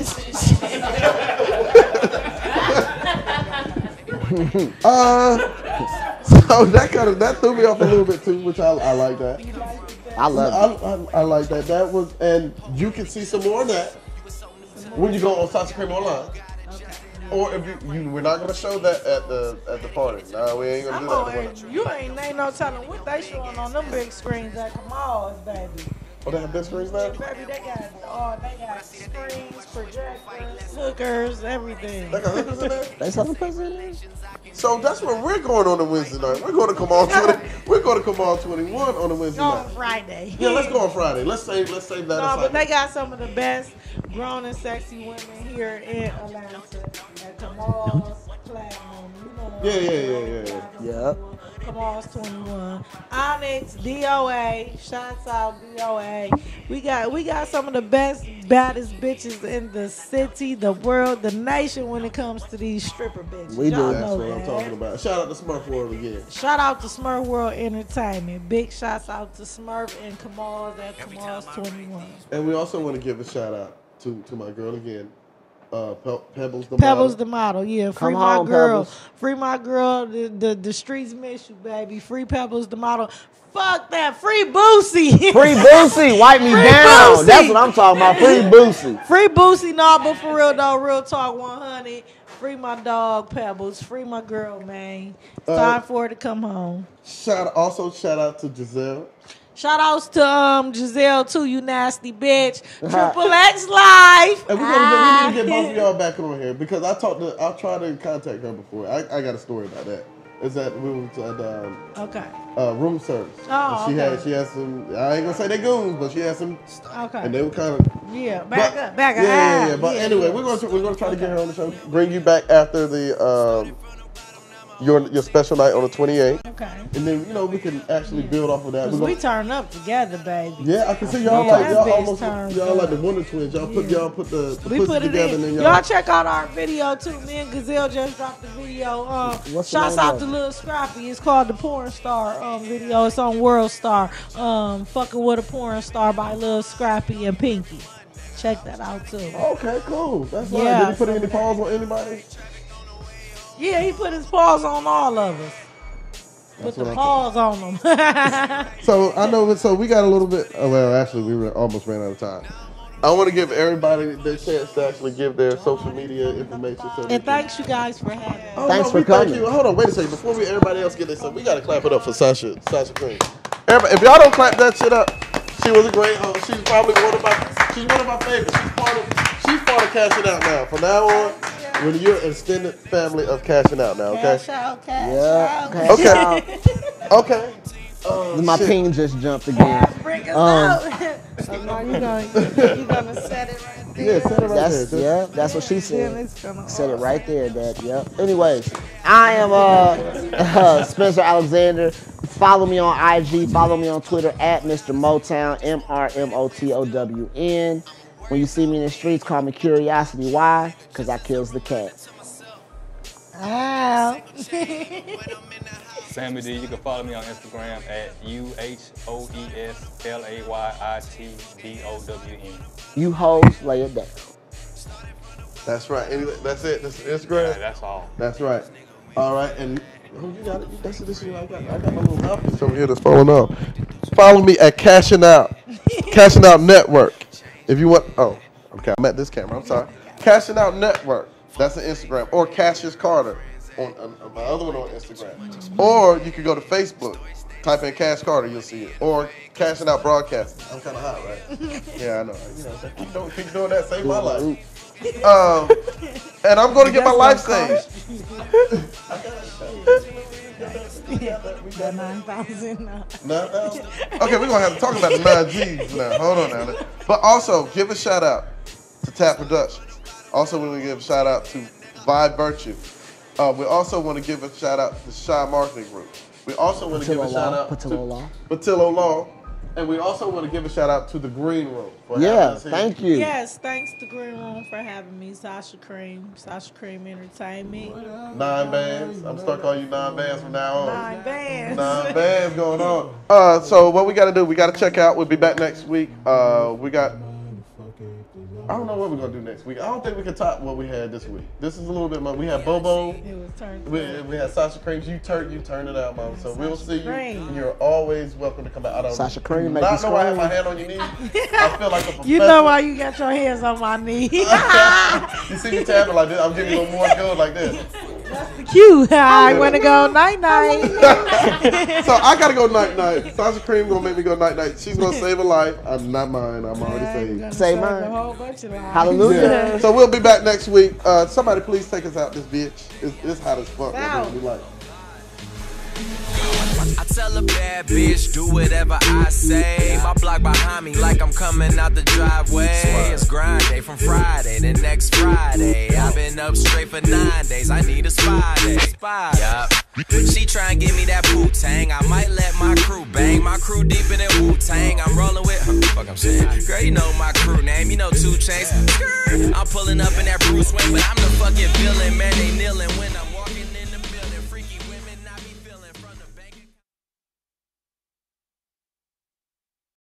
So that threw me off a little bit too, which I like that. I love it. I like that. That was, and you can see some more of that when you go on Sasha Cream Online. Or if we're not gonna show that at the party. No, we ain't gonna do that. At the you ain't no telling what they showing on them big screens at Kamal's, baby. Oh, they have big screens now? Baby, they got screens, projectors, hookers, everything. They got hookers in there? They sell the pussy in there? So that's where we're going on a Wednesday night. We're going to Kamal 20. We're going to Kamal 21 on a Wednesday night. On Friday. Yeah, let's go on Friday. Let's save that aside. No, but they got some of the best grown and sexy women here in Atlanta at Kamal's Platinum. You know. Yeah. Kamal's 21. Onyx, DOA, shouts out DOA. We got some of the best, baddest bitches in the city, the world, the nation when it comes to these stripper bitches. We do. That's what I'm talking about. Shout out to Smurf World again. Shout out to Smurf World Entertainment. Big shouts out to Smurf and Kamal's at Kamal's 21. And we also want to give a shout out to my girl again. Pebbles the model, yeah. Free my girl. Pebbles. Free my girl. The streets miss you, baby. Free Pebbles the model. Fuck that. Free Boosie. Free Boosie. Wipe me down. Boosie. That's what I'm talking about. Free Boosie. Free Boosie. No, but for real though, real talk 100. Free my dog Pebbles. Free my girl, man. It's time for her to come home. Shout out to Giselle. Shout outs to Giselle too, you nasty bitch. Triple X Live. And we need to get both of y'all back on here because I tried to contact her before. I got a story about that. Is that we were at room service. Oh, and she had some. I ain't gonna say they goons, but she had some. Okay. And they were kind of. Yeah, back up. Yeah. But anyway, we're gonna try to get her on the show. Bring you back after the your special night on the 28th. Okay. And then we can actually build off of that. We turn up together, baby. Yeah, I can see y'all like the Wonder Twins. Y'all put the pussy together. And then y'all check out our video too. Me and Gazelle just dropped the video. Shouts out to Lil Scrappy. It's called the Porn Star video. It's on World Star. Fucking with a Porn Star by Lil Scrappy and Pinky. Check that out too. Okay, cool. That's right. Did he put any paws on anybody? Yeah, he put his paws on all of us. Put the paws on them. So I know. So we got a little bit. Well, actually, we almost ran out of time. I want to give everybody their chance to actually give their social media information. And thanks you guys for having me. Thanks for coming. Hold on, wait a second. Before everybody else get this, we got to clap it up for Sasha Cream. Everybody, if y'all don't clap that shit up, she was a great host. She's probably one of my favorites. She's part of Cashing Out now. From now on, when you're an extended family of Cashing Out now, okay? Cash out, cash Yeah. out. Okay. Okay. My ping just jumped again. Bring us out. So now you gonna set it right there. Yeah, set it right there. Yeah, that's what she said. It's gonna Said it right there, Dad. Yep. Anyways, I am Spencer Alexander. Follow me on IG. Follow me on Twitter at Mr. Motown, MrMotown. When you see me in the streets, call me Curiosity. Why? Because I kills the cat. Ow. Sammy D, you can follow me on Instagram at UHOESLAYITBOWN. You hoes, lay it down. That's right. Anyway, that's it. That's Instagram. Yeah, that's all. That's right. All right, and you got it. This is I got my little mouthpiece over here that's falling off. Follow me at Cashing Out Network. If you want, okay, I'm at this camera. I'm sorry. Cashing Out Network. That's an Instagram, or Cassius Carter on my other one on Instagram. Or you could go to Facebook, type in Cash Carter, you'll see it. Or Cashing Out Broadcasting. I'm kind of hot, right? Yeah, I know. Keep doing that. Save my life. And I'm going to get my life saved. We got 9,000 now. 9,000? Okay, we're going to have to talk about the 9 G's now. Hold on now. But also, give a shout out to Tap Productions. Also, we want to give a shout out to Vibe Virtue. We also want to give a shout out to Shy Marketing Group. We also want to give a shout out to Patillo Law. And we also want to give a shout out to the Green Room. Yeah, thank you. Yes, thanks to Green Room for having me. Sasha Cream Entertainment. 9 bands. I'm stuck on you 9 bands from now on. 9 bands. 9 bands going on. So what we got to do, we got to check out. We'll be back next week. I don't know what we're going to do next week. I don't think we can top what we had this week. This is a little bit more. We had Bobo. It was turned. We had Sasha Cream. You turn it out, Mom. So we'll see you. And you're always welcome to come back. Sasha Cream, make you scream. I have my hand on your knee. I feel like a professor. You know why you got your hands on my knee. You see me tapping like this. I'm giving you a little more go like this. That's the cue. I want to go night-night. So I got to go night-night. Sasha Cream going to make me go night-night. She's going to save a life. Not mine. I'm already saved. Save mine. Hallelujah. Yeah. So we'll be back next week. Somebody please take us out this bitch. It's hot as fuck. We like. I tell a bad bitch, do whatever I say. My block behind me like I'm coming out the driveway. It's grind day from Friday to next Friday. I've been up straight for 9 days, I need a spy day. Yup. She try and give me that Wu-Tang. I might let my crew bang. My crew deep in that Wu-Tang. I'm rolling with her. Fuck I'm saying. Girl, you know my crew name. You know 2 Chainz. I'm pulling up in that Bruce Wayne, but I'm the fucking villain. Man, they kneeling when I'm